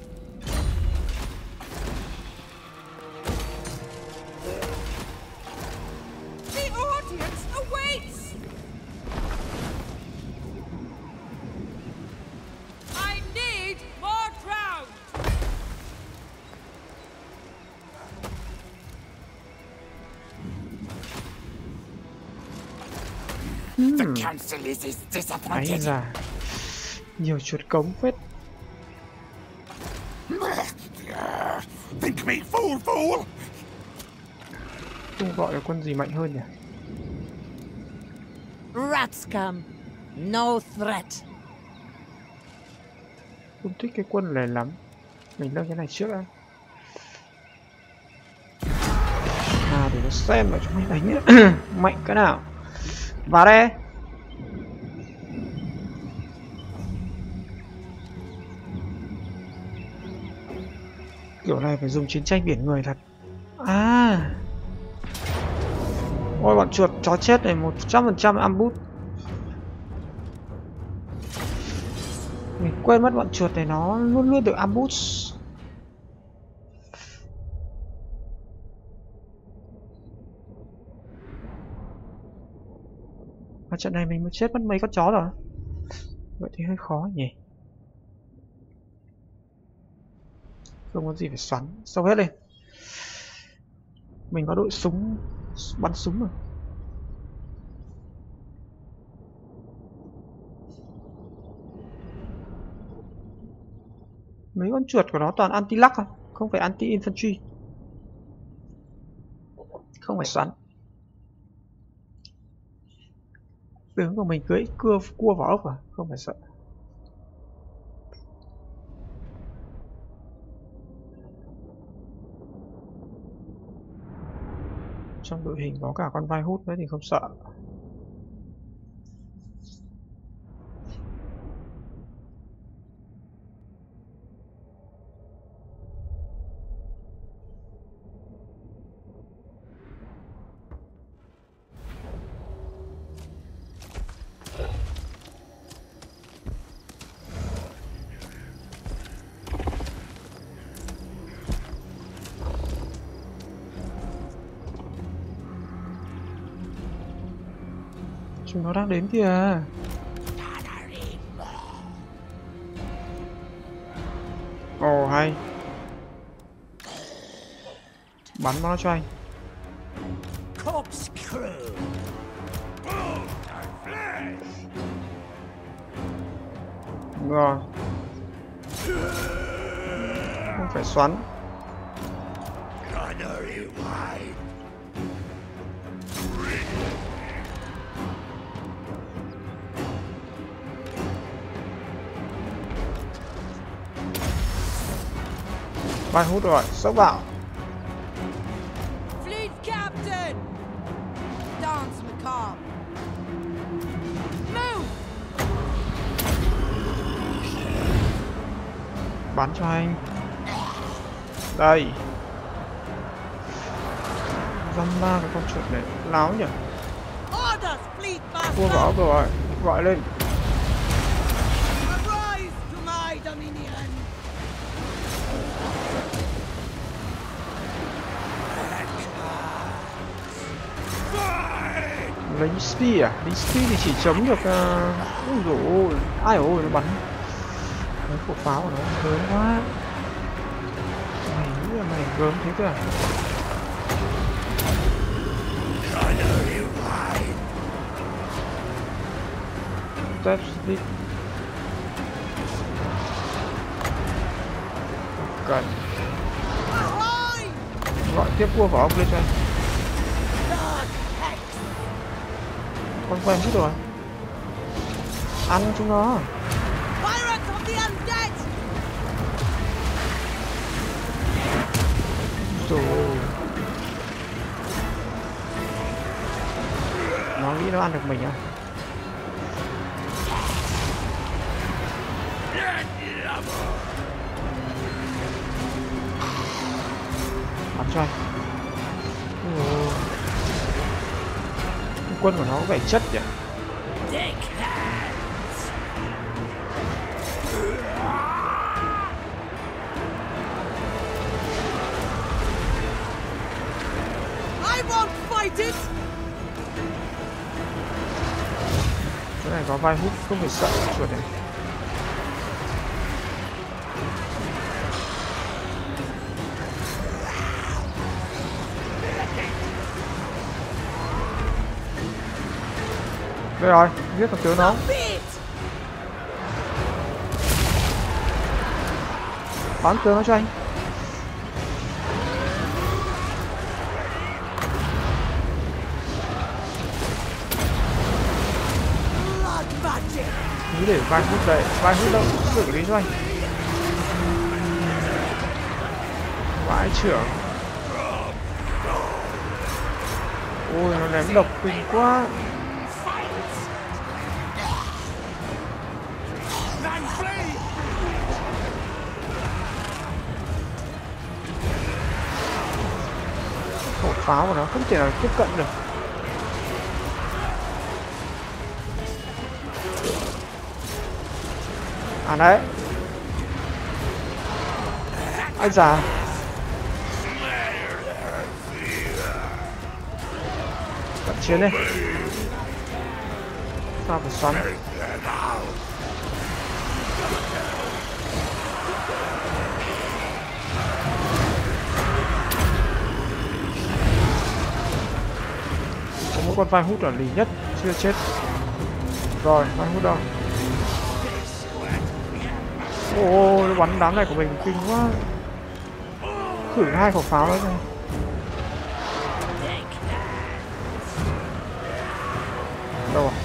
The audience awaits. I need more crowd. The council is Ấy disappointed. ra nhiều chuột cống phết. Think me fool. Không gọi là quân gì mạnh hơn nhỉ? Rats come. No threat. Không thích cái quân này lắm. Mình lên cái này trước đã. Để nó xem mà chúng mình đánh nhé. Mạnh cái nào. Vào đây. Kiểu này phải dùng chiến tranh biển người thật. Ôi bọn chuột chó chết này 100% ambush. Mình quên mất bọn chuột này nó luôn luôn được ambush. Và trận này mình mới chết mất mấy con chó rồi. Vậy thì hơi khó nhỉ. Không có gì phải xoắn. Xông hết lên. Mình có đội súng bắn súng rồi. Mấy con chuột của nó toàn anti-luck à? Không phải anti-infantry. Không phải xoắn. Tướng của mình cưỡi cua vỏ ốc à? Không phải sợ. Trong đội hình có cả con vai hút nữa thì không sợ. Chúng nó đang đến kìa. Ồ hay. Bắn nó cho anh. Rồi. Không phải xoắn. Vai hút rồi, sốc vào. Fleet captain! Dance macabre. Move! Bắn cho anh. Đây. Dăm ba cái con chuột này láo nhỉ. Orders, fleet Cua master! vỏ rồi, gọi lên. Arise to my dominion! Lính Speed à? Lính Speed thì chỉ chống được... Ôi dồi ôi, ai ôi nó bắn. Cái khẩu pháo của nó lớn quá. Mày nghĩ là mày gớm thế cơ à? Step Speed. Cần. Gọi tiếp cua vào ông lên cho anh. Con quen hết rồi. Ăn chúng nó. Pirates of the undead! Rồi. Nó nghĩ nó ăn được mình à? Bắn cho anh. Quân của nó có vẻ chất nhỉ. I won't fight it! Cái này có vai hút, không phải sợ chuột này. Đây rồi, giết thằng tướng nó. Bắn tướng nó cho anh. Cứ để vai hút đây, vai hút đâu, xử lý cho anh. Vãi trưởng. Ôi nó ném độc kinh quá. Khẩu pháo của nó không thể nào tiếp cận được. À đấy. Ây da. Cận chiến đi. Sao phải xoắn. Có một con vai hút ở lì nhất chưa chết. Rồi, vai hút đâu? Ôi, nó bắn đám này của mình kinh quá. Khử 2 khẩu pháo đấy này. Đâu rồi?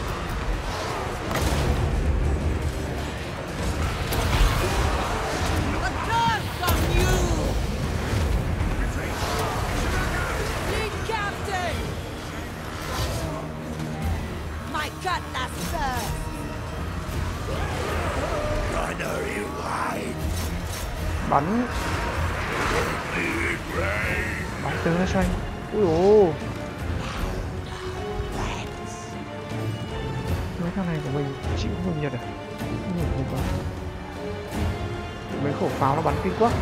Bắn từ nó xoay. Ui ồ, mấy thằng này của mình chịu không được nhiệt à? Không được nhiệt quá. Mấy khẩu pháo nó bắn kinh quá.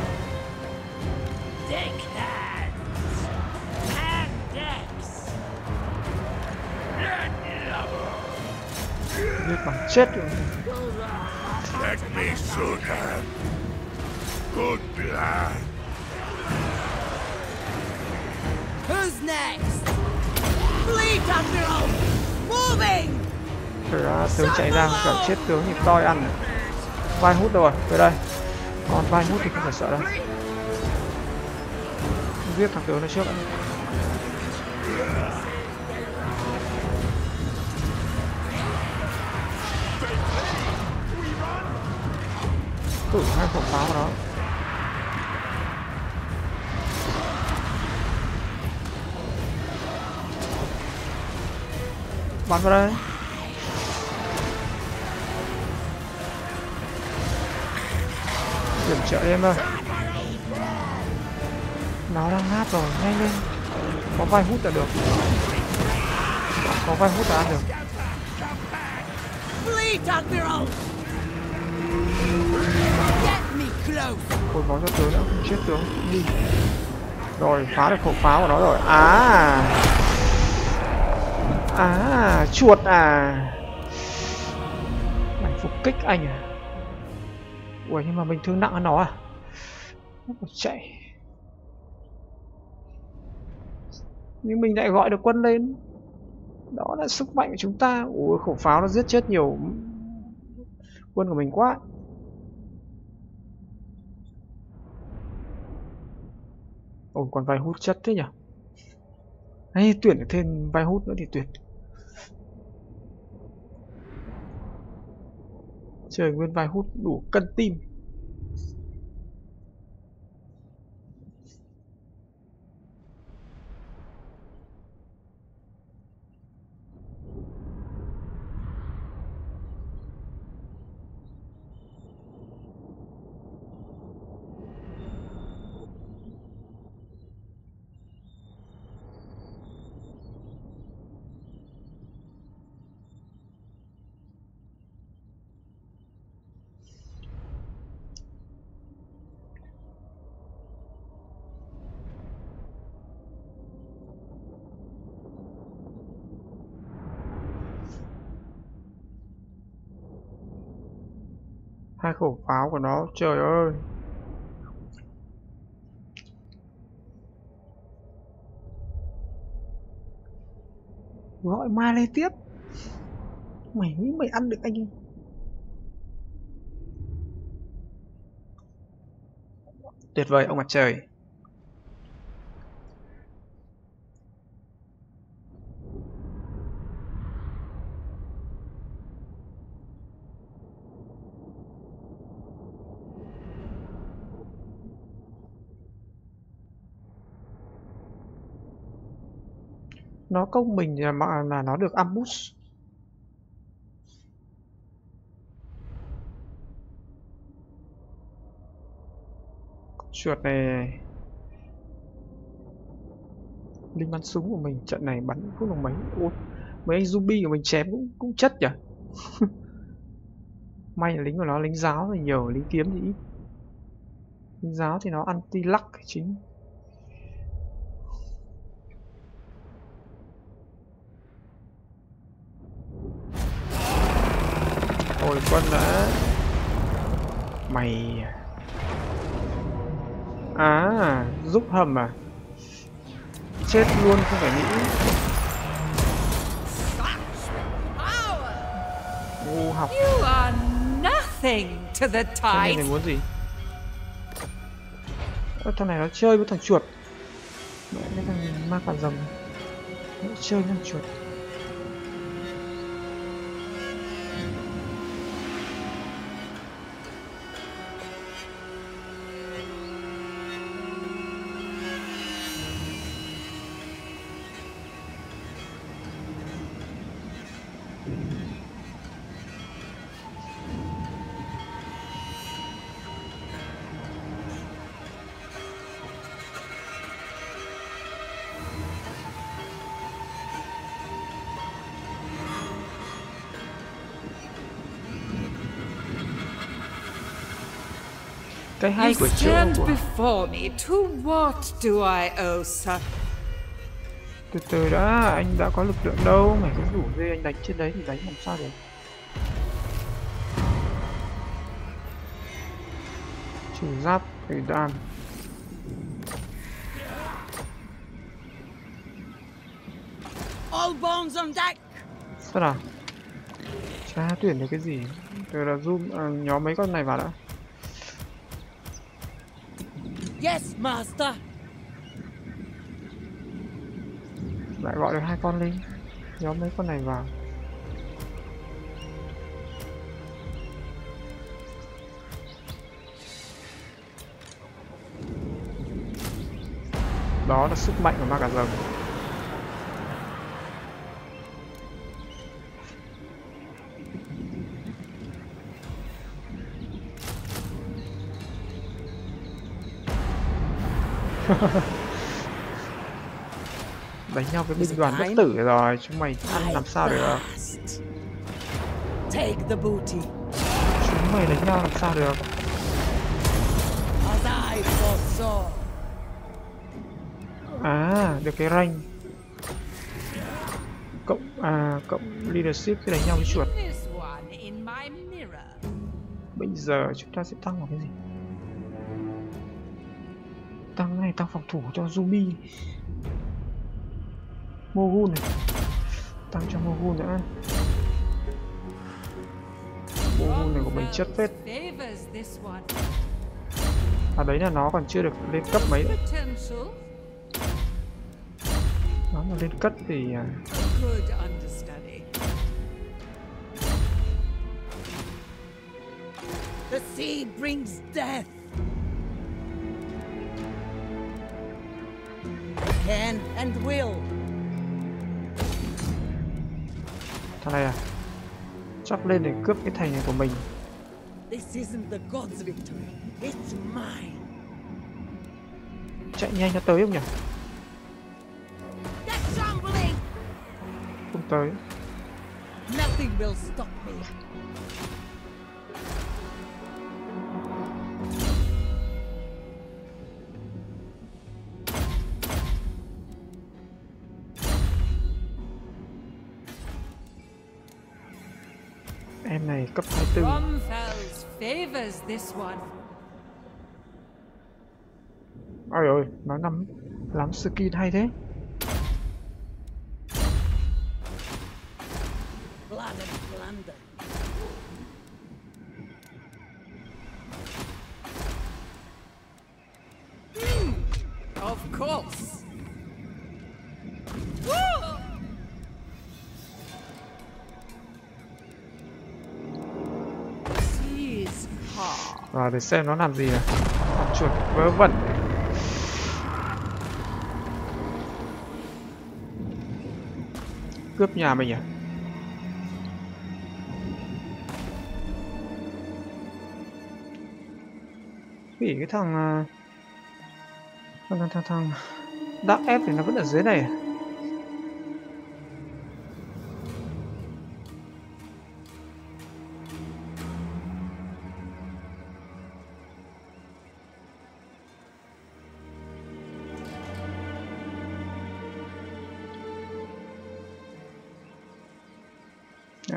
Giết bắn chết rồi. Let me shoot her. Good blood. Who's next? Flee, Admiral! Moving! Tướng chạy ra, kiểu chết tướng thì toi ăn. Vai hút rồi, về đây. Còn vai hút thì không phải sợ đâu. Giết thằng tướng nó trước đã. Thử 2 khẩu pháo vào đó. Bắn vào đây. Điểm trợ em ơi. Nó đang nát rồi, nhanh lên. Có vai hút là được. Có vai hút là ăn được. Ôi có cho tướng nữa, không chết tướng đi. Rồi, phá được khẩu pháo của nó rồi. Chuột à. Mày phục kích anh à. Ui, nhưng mà mình thương nặng hơn nó à. Nó còn chạy. Nhưng mình lại gọi được quân lên. Đó là sức mạnh của chúng ta. Ui, khẩu pháo nó giết chết nhiều quân của mình quá. Ôi, còn vai hút chất thế nhỉ. Hay tuyển được thêm vai hút nữa thì tuyệt. Trời, nguyên vai hút đủ cân tim. Hai khẩu pháo của nó, trời ơi. Gọi mai lên tiếp. Mày nghĩ mày ăn được anh không? Tuyệt vời ông mặt trời. Nó công mình là nó được ambush. Chuột này. Linh bắn súng của mình trận này bắn không được mấy. Ôi, mấy anh zombie của mình chém cũng chất nhỉ. May là lính của nó lính giáo thì nhiều, lính kiếm thì ít. Lính giáo thì nó anti luck chính. Hồi quân đã mày giúp hầm à? Chết luôn không phải nghĩ. Ngu học. You are nothing to the Thằng này tide. muốn gì? Thằng này nó chơi với thằng chuột. Mẹ cái thằng ma quả rồng. Nó chơi với thằng chuột. Cái hay You của chỗ stand của... before me. To what do I owe such? Từ từ đã, anh đã có lực lượng đâu. Mày cứ rủ dê anh đánh trên đấy thì đánh làm sao được. Chủ giáp phải đàn. All bones on deck. Sao nào? Chả tuyển được cái gì. Từ là zoom nhóm mấy con này vào đã. Yes, master. Lại gọi được 2 con linh. Nhóm mấy con này vào. Đó là sức mạnh của ma cà rồng. Đánh nhau với binh đoàn bất tử rồi, chúng mày ăn làm sao được? Take the booty. Chúng mày đánh nhau làm sao được? As I foresaw. À, được cái rank. Cộng leadership khi đánh nhau với chuột. This one in my mirror. Bây giờ chúng ta sẽ tăng vào cái gì? Tăng này, tăng phòng thủ cho Zubi. Mogun này. Tăng cho Mogun nữa. Mogun này của mình chất phết. Favors this one. À đấy là nó còn chưa được lên cấp mấy nữa. Potential. Nó mà lên cấp thì A good understudy. The sea brings death. I can and will. thằng này à? Chắc lên để cướp cái thành này của mình. This isn't the god's victory. It's mine. Chạy nhanh nó tới không nhỉ? Get trembling. Không tới. Nothing will stop me. Em này cấp 24. Bromfels favors this one. Ôi ôi, nó lắm skin hay thế. Blood and plunder. Of course. Woo! Seas calm. Rồi để xem nó làm gì à. Con chuột vớ vẩn. Cướp nhà mình à? Vì cái thằng Dark F thì nó vẫn ở dưới này à?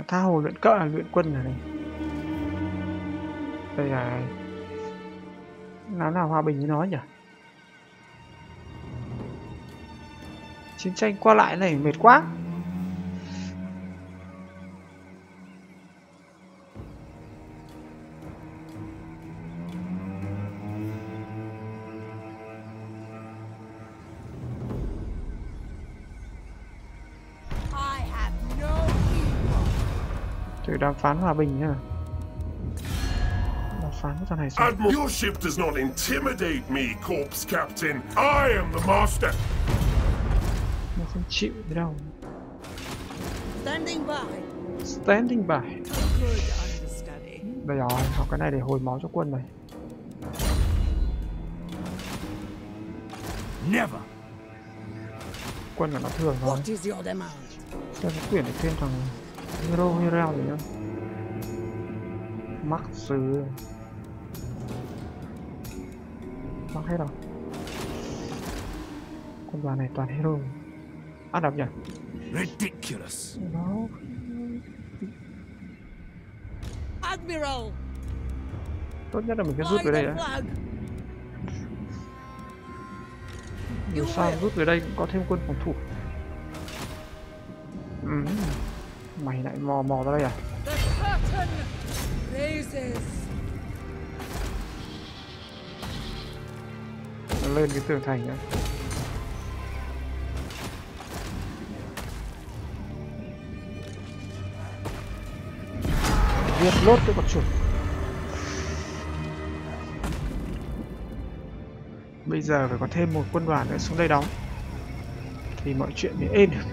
tha hồ luyện cỡ luyện quân này. Đây là nào hòa bình với nó nhỉ? Chiến tranh qua lại này mệt quá. Thử đàm phán hòa bình nhá. Đàm phán với thằng này sao? Your ship does not intimidate me, corpse captain. I am the master. Nó không chịu thế đâu. Standing by. Standing by. A good understudy. Đây rồi, học cái này để hồi máu cho quân này. Never. Quân là nó thường thôi. What is your demand? Sao có quyển được thêm thằng hero hero gì nữa? Mắc sứ. Mắc hết rồi. Quân đoàn này toàn hero. Áp đập nhỉ? Ridiculous. Đó. Admiral. Tốt nhất là mình cứ rút về đây đã. Flag. Dù sao rút về đây cũng có thêm quân phòng thủ. Mày lại mò ra đây à? The curtain raises. Nó lên cái tường thành nữa. Viết lốt cái con chuột. Bây giờ phải có thêm một quân đoàn nữa xuống đây đóng thì mọi chuyện mới êm được.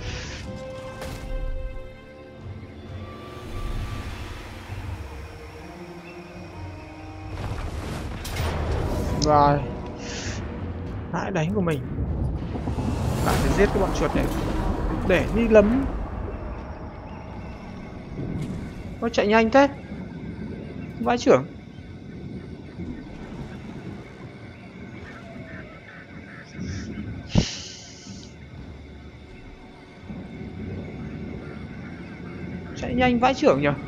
Rồi, hãy đánh của mình. Bạn phải giết cái bọn chuột này để đi lấm. Nó chạy nhanh thế, vãi trưởng. Chạy nhanh vãi trưởng nhỉ.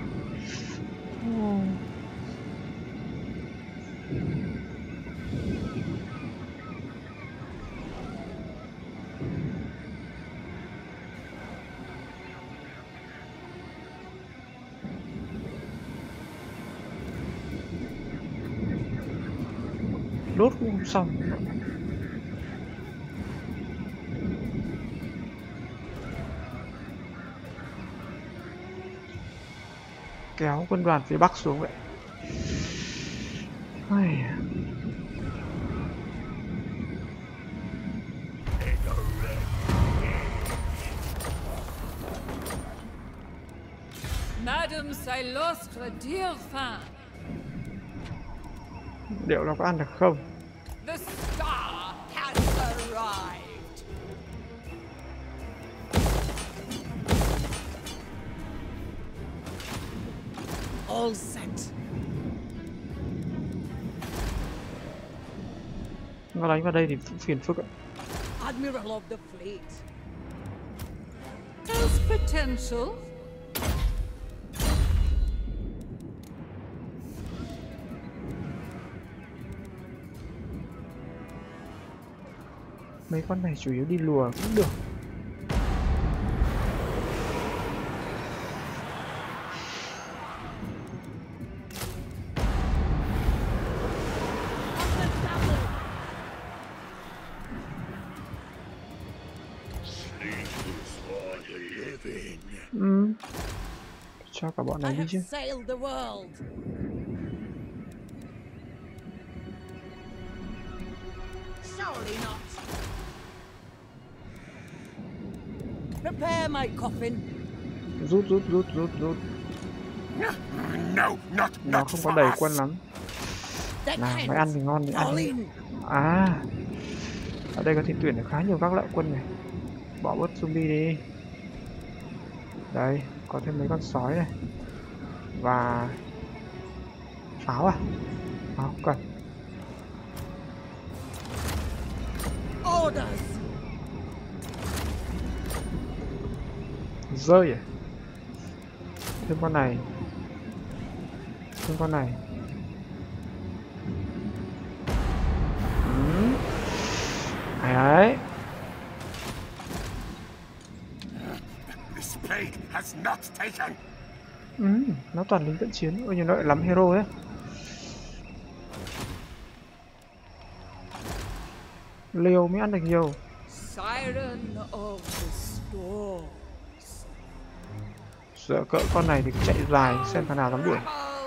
Đốt cũng không xong. Kéo quân đoàn phía Bắc xuống vậy. Madams, I lost a dear fan. Liệu nó có ăn được không? The star has arrived. All set. Nó đánh vào đây thì phiền phức ạ. Admiral of the fleet. There's potential. Mấy con này chủ yếu đi lùa cũng được. Cho cả bọn này đi chứ. Sailed the world. Surely not. Prepare my coffin. Rút. No, not Nó không có đầy fast. quân lắm. Nào, mới ăn thì ngon thì ăn. À, ở đây có thể tuyển được khá nhiều các loại quân này. Bỏ bớt zombie đi. Đây, có thêm mấy con sói này. Và pháo à? Pháo không cần. Orders. Rơi à? Thêm con này. Thêm con này. Đấy. This plague has not taken. Nó toàn lính cận chiến. Ôi nhưng nó lại lắm hero ấy. Liều mới ăn được nhiều. Siren of the storms. Sợ cỡ con này thì chạy dài xem thằng nào dám đuổi.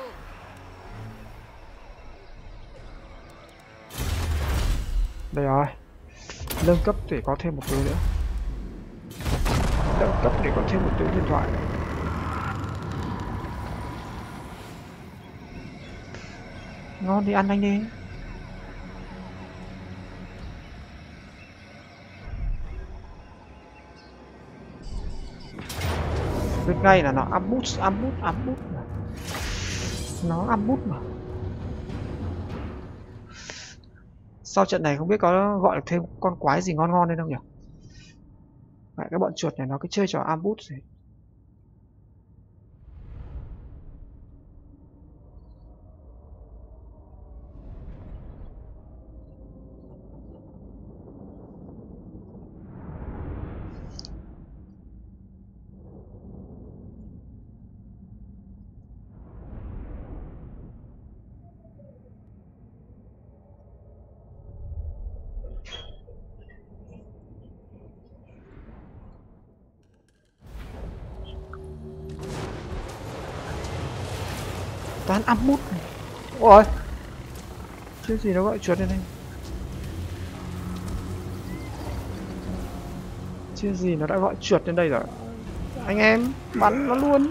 Đây rồi. Nâng cấp để có thêm một thứ nữa. Nâng cấp để có thêm một thứ điện thoại. Ngon thì ăn anh đi. Biết ngay là nó ambut mà. Nó ambut mà. Sau trận này không biết có gọi được thêm con quái gì ngon lên không nhỉ? Vậy các bọn chuột này nó cứ chơi trò ambut gì. Toàn ambut này. Ôi. Chứ gì nó gọi chuột lên đây. Chứ gì nó đã gọi chuột lên đây rồi. Anh em bắn nó luôn.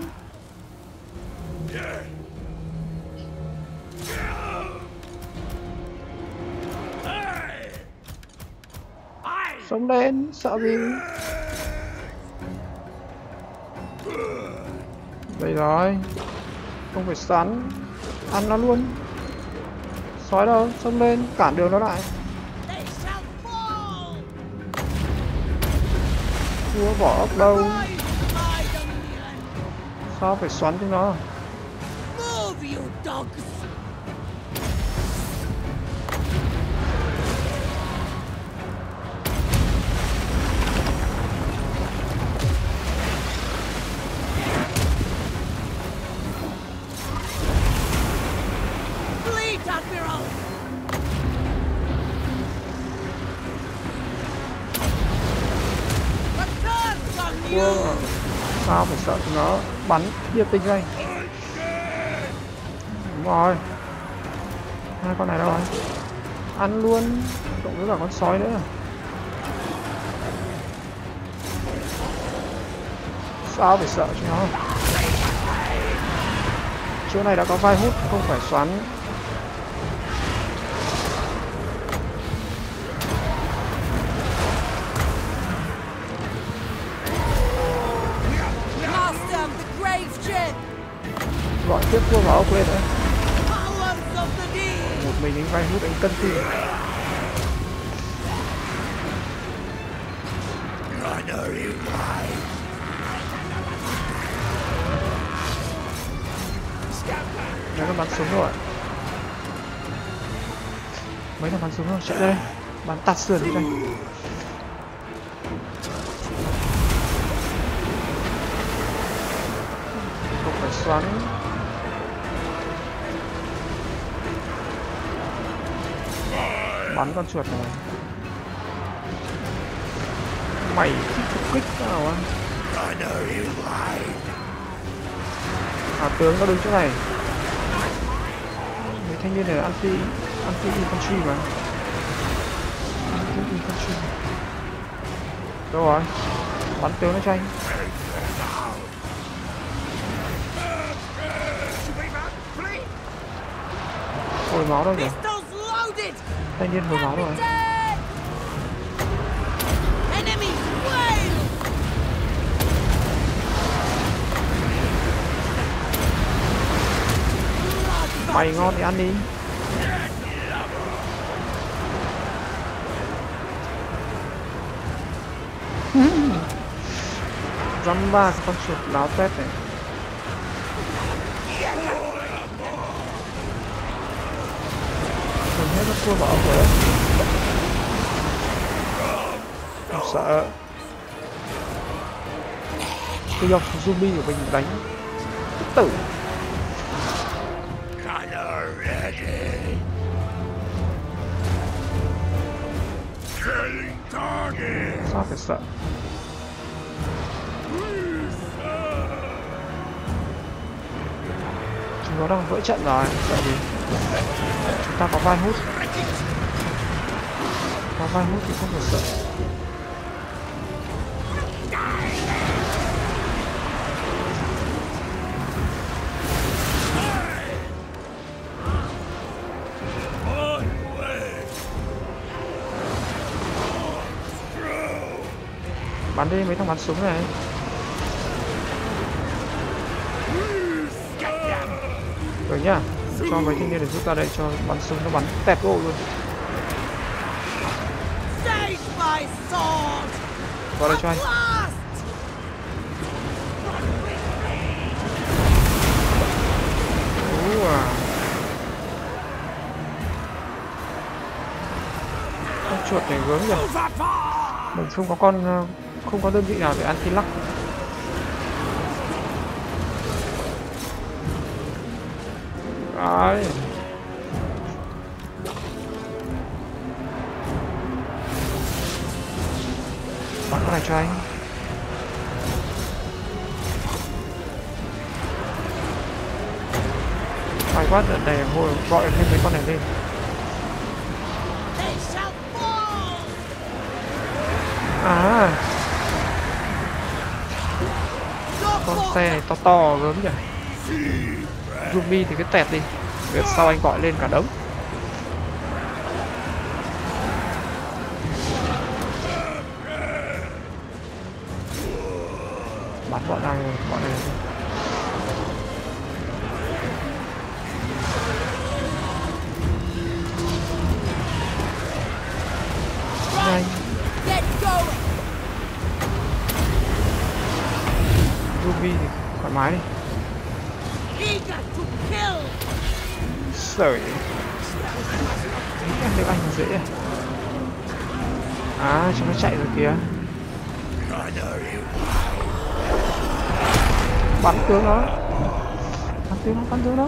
Sống lên, sợ gì. Đây rồi. Không phải xoắn. Ăn nó luôn. Sói đâu, xông lên, cản đường nó lại. Chưa vỏ ốc đâu. Sao phải xoắn chúng nó. Sao phải sợ chúng nó bắn nhiệt tình đây. Đúng rồi. Hai con này đâu rồi? Ăn luôn. Cộng với cả con sói nữa. Sao phải sợ chúng nó. Chỗ này đã có vai hút, không phải xoắn. Gọi tiếp vua vào ốc lên nữa. Một mình anh vai hút anh cân tim. Đấy, nó bắn súng rồi. Mấy thằng bắn súng rồi, chạy đây. Bắn tạt sườn đi đây. Không phải xoắn. Bắn con chuột này. Mày thích phục kích nào á. À, tướng nó đứng chỗ này. Mấy thanh niên này là anti infantry mà. Anti infantry. Đâu rồi? Bắn tướng nó cho anh. Hồi máu đâu rồi? Thanh niên hồi máu rồi. Mày ngon thì ăn đi. Dăm ba con chuột láo tét này. nó thua vào ông rồi đấy. Không sợ. Cái dòng zombie của mình đánh tử. Sao phải sợ? Chúng nó đang vỡ trận rồi, sợ gì? Chúng ta có vai hút. Có vai hút thì không phải sợ. Bắn đi mấy thằng bắn súng này. Rồi nhá, cho mấy thanh niên để giúp ta đây, cho bắn súng nó bắn tẹt bộ luôn. Vào đây cho anh. Con chuột này gớm rồi. Mình không có đơn vị nào để anti-lắc. Đấy. Bắn con này cho anh. Phải quá, để hồi gọi thêm mấy con này lên. À, con xe này to to gớm nhỉ. Zombie thì cứ tẹt đi, việc sau anh gọi lên cả đống. Bắn bọn này. Nhanh. Zombie thì thoải mái đi. Sởi. Em được anh dễ à? À, chúng nó chạy rồi kìa. Bắn tướng nó. Bắn tướng nó.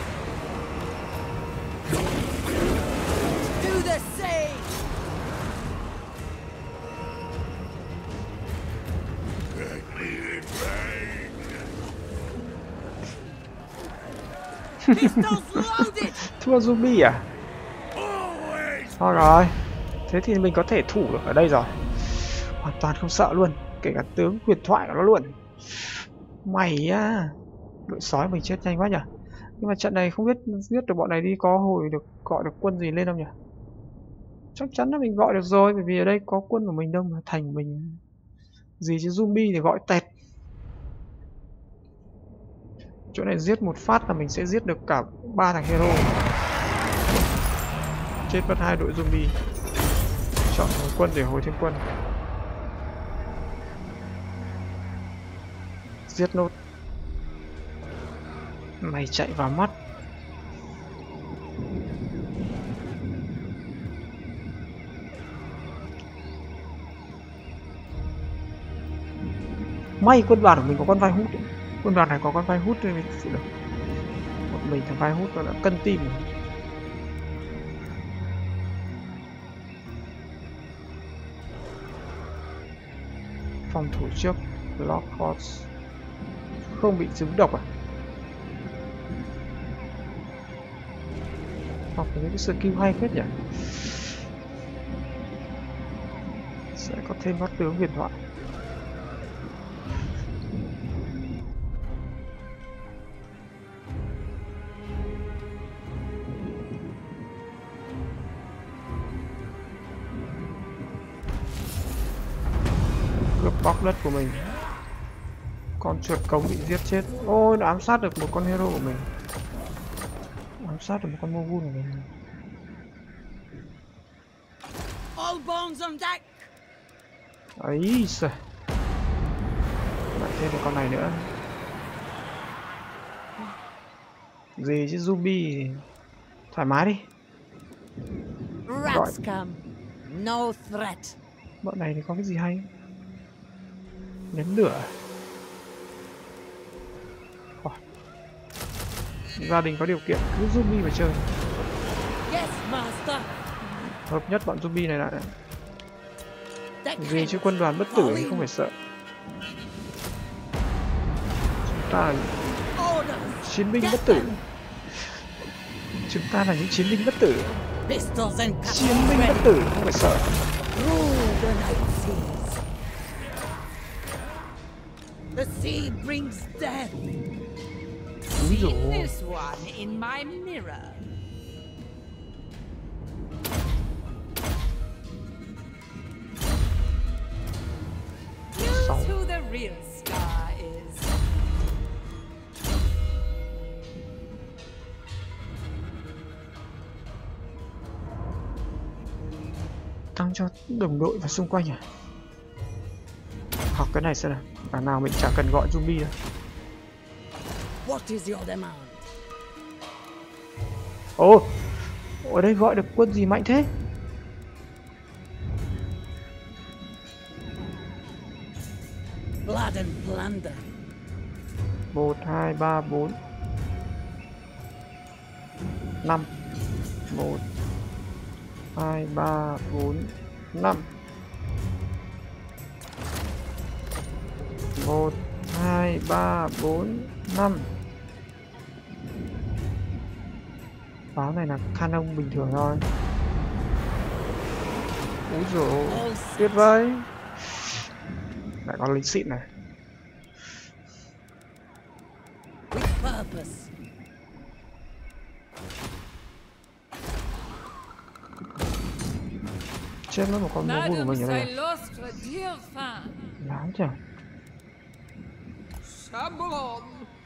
Thua zombie à? Thôi rồi, thế thì mình có thể thủ được ở đây rồi. Hoàn toàn không sợ luôn, kể cả tướng huyền thoại của nó luôn. Mày á, đội sói mình chết nhanh quá nhỉ. Nhưng mà trận này không biết giết được bọn này đi có hồi được gọi được quân gì lên không nhỉ? Chắc chắn là mình gọi được rồi, bởi vì ở đây có quân của mình đâu mà thành mình gì chứ zombie thì gọi tẹt. Chỗ này giết một phát là mình sẽ giết được cả 3 thằng hero. Chết mất 2 đội zombie. Chọn một quân để hồi thêm quân. Giết nốt. Mày chạy vào mắt. May quân đoàn của mình có con vai hút. Quân đoàn này có con vai hút nên mình xử được. Một mình thằng vai hút nó đã cân tim rồi. Phòng thủ trước Lockhorse không bị trúng độc à? Học những cái skill hay phết nhỉ? Sẽ có thêm các tướng huyền thoại. Cướp bóc đất của mình. Con chuột cống bị giết chết. Ôi, nó ám sát được một con hero của mình. Ám sát được một con Mogun của mình. Ấy giời. Lại thêm một con này nữa. Gì chứ zombie. Thoải mái đi. Rats come. No threat. Bọn này thì có cái gì hay? Ném lửa. Gia đình có điều kiện cứ zombie mà chơi. Yes, master. Hợp nhất bọn zombie này lại. Vì chứ quân đoàn bất tử thì không phải sợ. Chúng ta là chiến binh bất tử. Chúng ta là những chiến binh bất tử. Chiến binh bất tử không phải sợ. The sea brings death. Úi dồi ôi. This one in my mirror. News who the real star is. Tăng cho đồng đội và xung quanh à? Học cái này xem nào. Và nào mình chả cần gọi zombie đâu. What is your demand? Ồ, ở đây gọi được quân gì mạnh thế? Blood and plunder. 1, 2, 3, 4 5 1 2, 3, 4, 5 1, 2, 3, 4, 5. Pháo này là canon bình thường thôi. Úi dồi ôi, tuyệt vời. Lại có lính xịn này. With purpose. Chết mất một con mô vun của mình ở đây. I lost a dear fan. Láo chẳng. Sablon.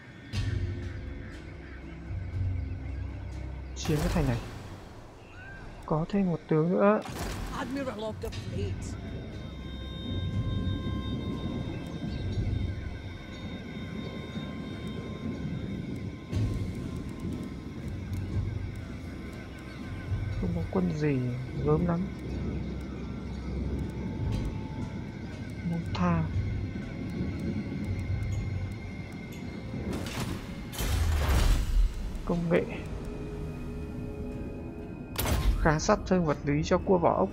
Chiếm cái thành này. Có thêm một tướng nữa. Admiral of the fleet. Không có quân gì gớm lắm. Mông tha. Công nghệ. Khá sát thương vật lý cho cua vỏ ốc.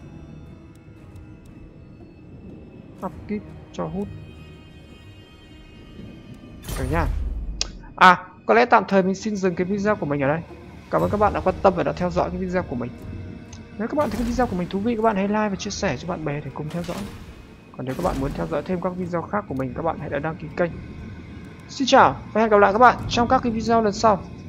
Upkeep cho hút. Được nha. À, có lẽ tạm thời mình xin dừng cái video của mình ở đây. Cảm ơn các bạn đã quan tâm và đã theo dõi cái video của mình. Nếu các bạn thấy cái video của mình thú vị, các bạn hãy like và chia sẻ cho bạn bè để cùng theo dõi. Còn nếu các bạn muốn theo dõi thêm các video khác của mình, các bạn hãy đăng ký kênh. Xin chào và hẹn gặp lại các bạn trong các cái video lần sau.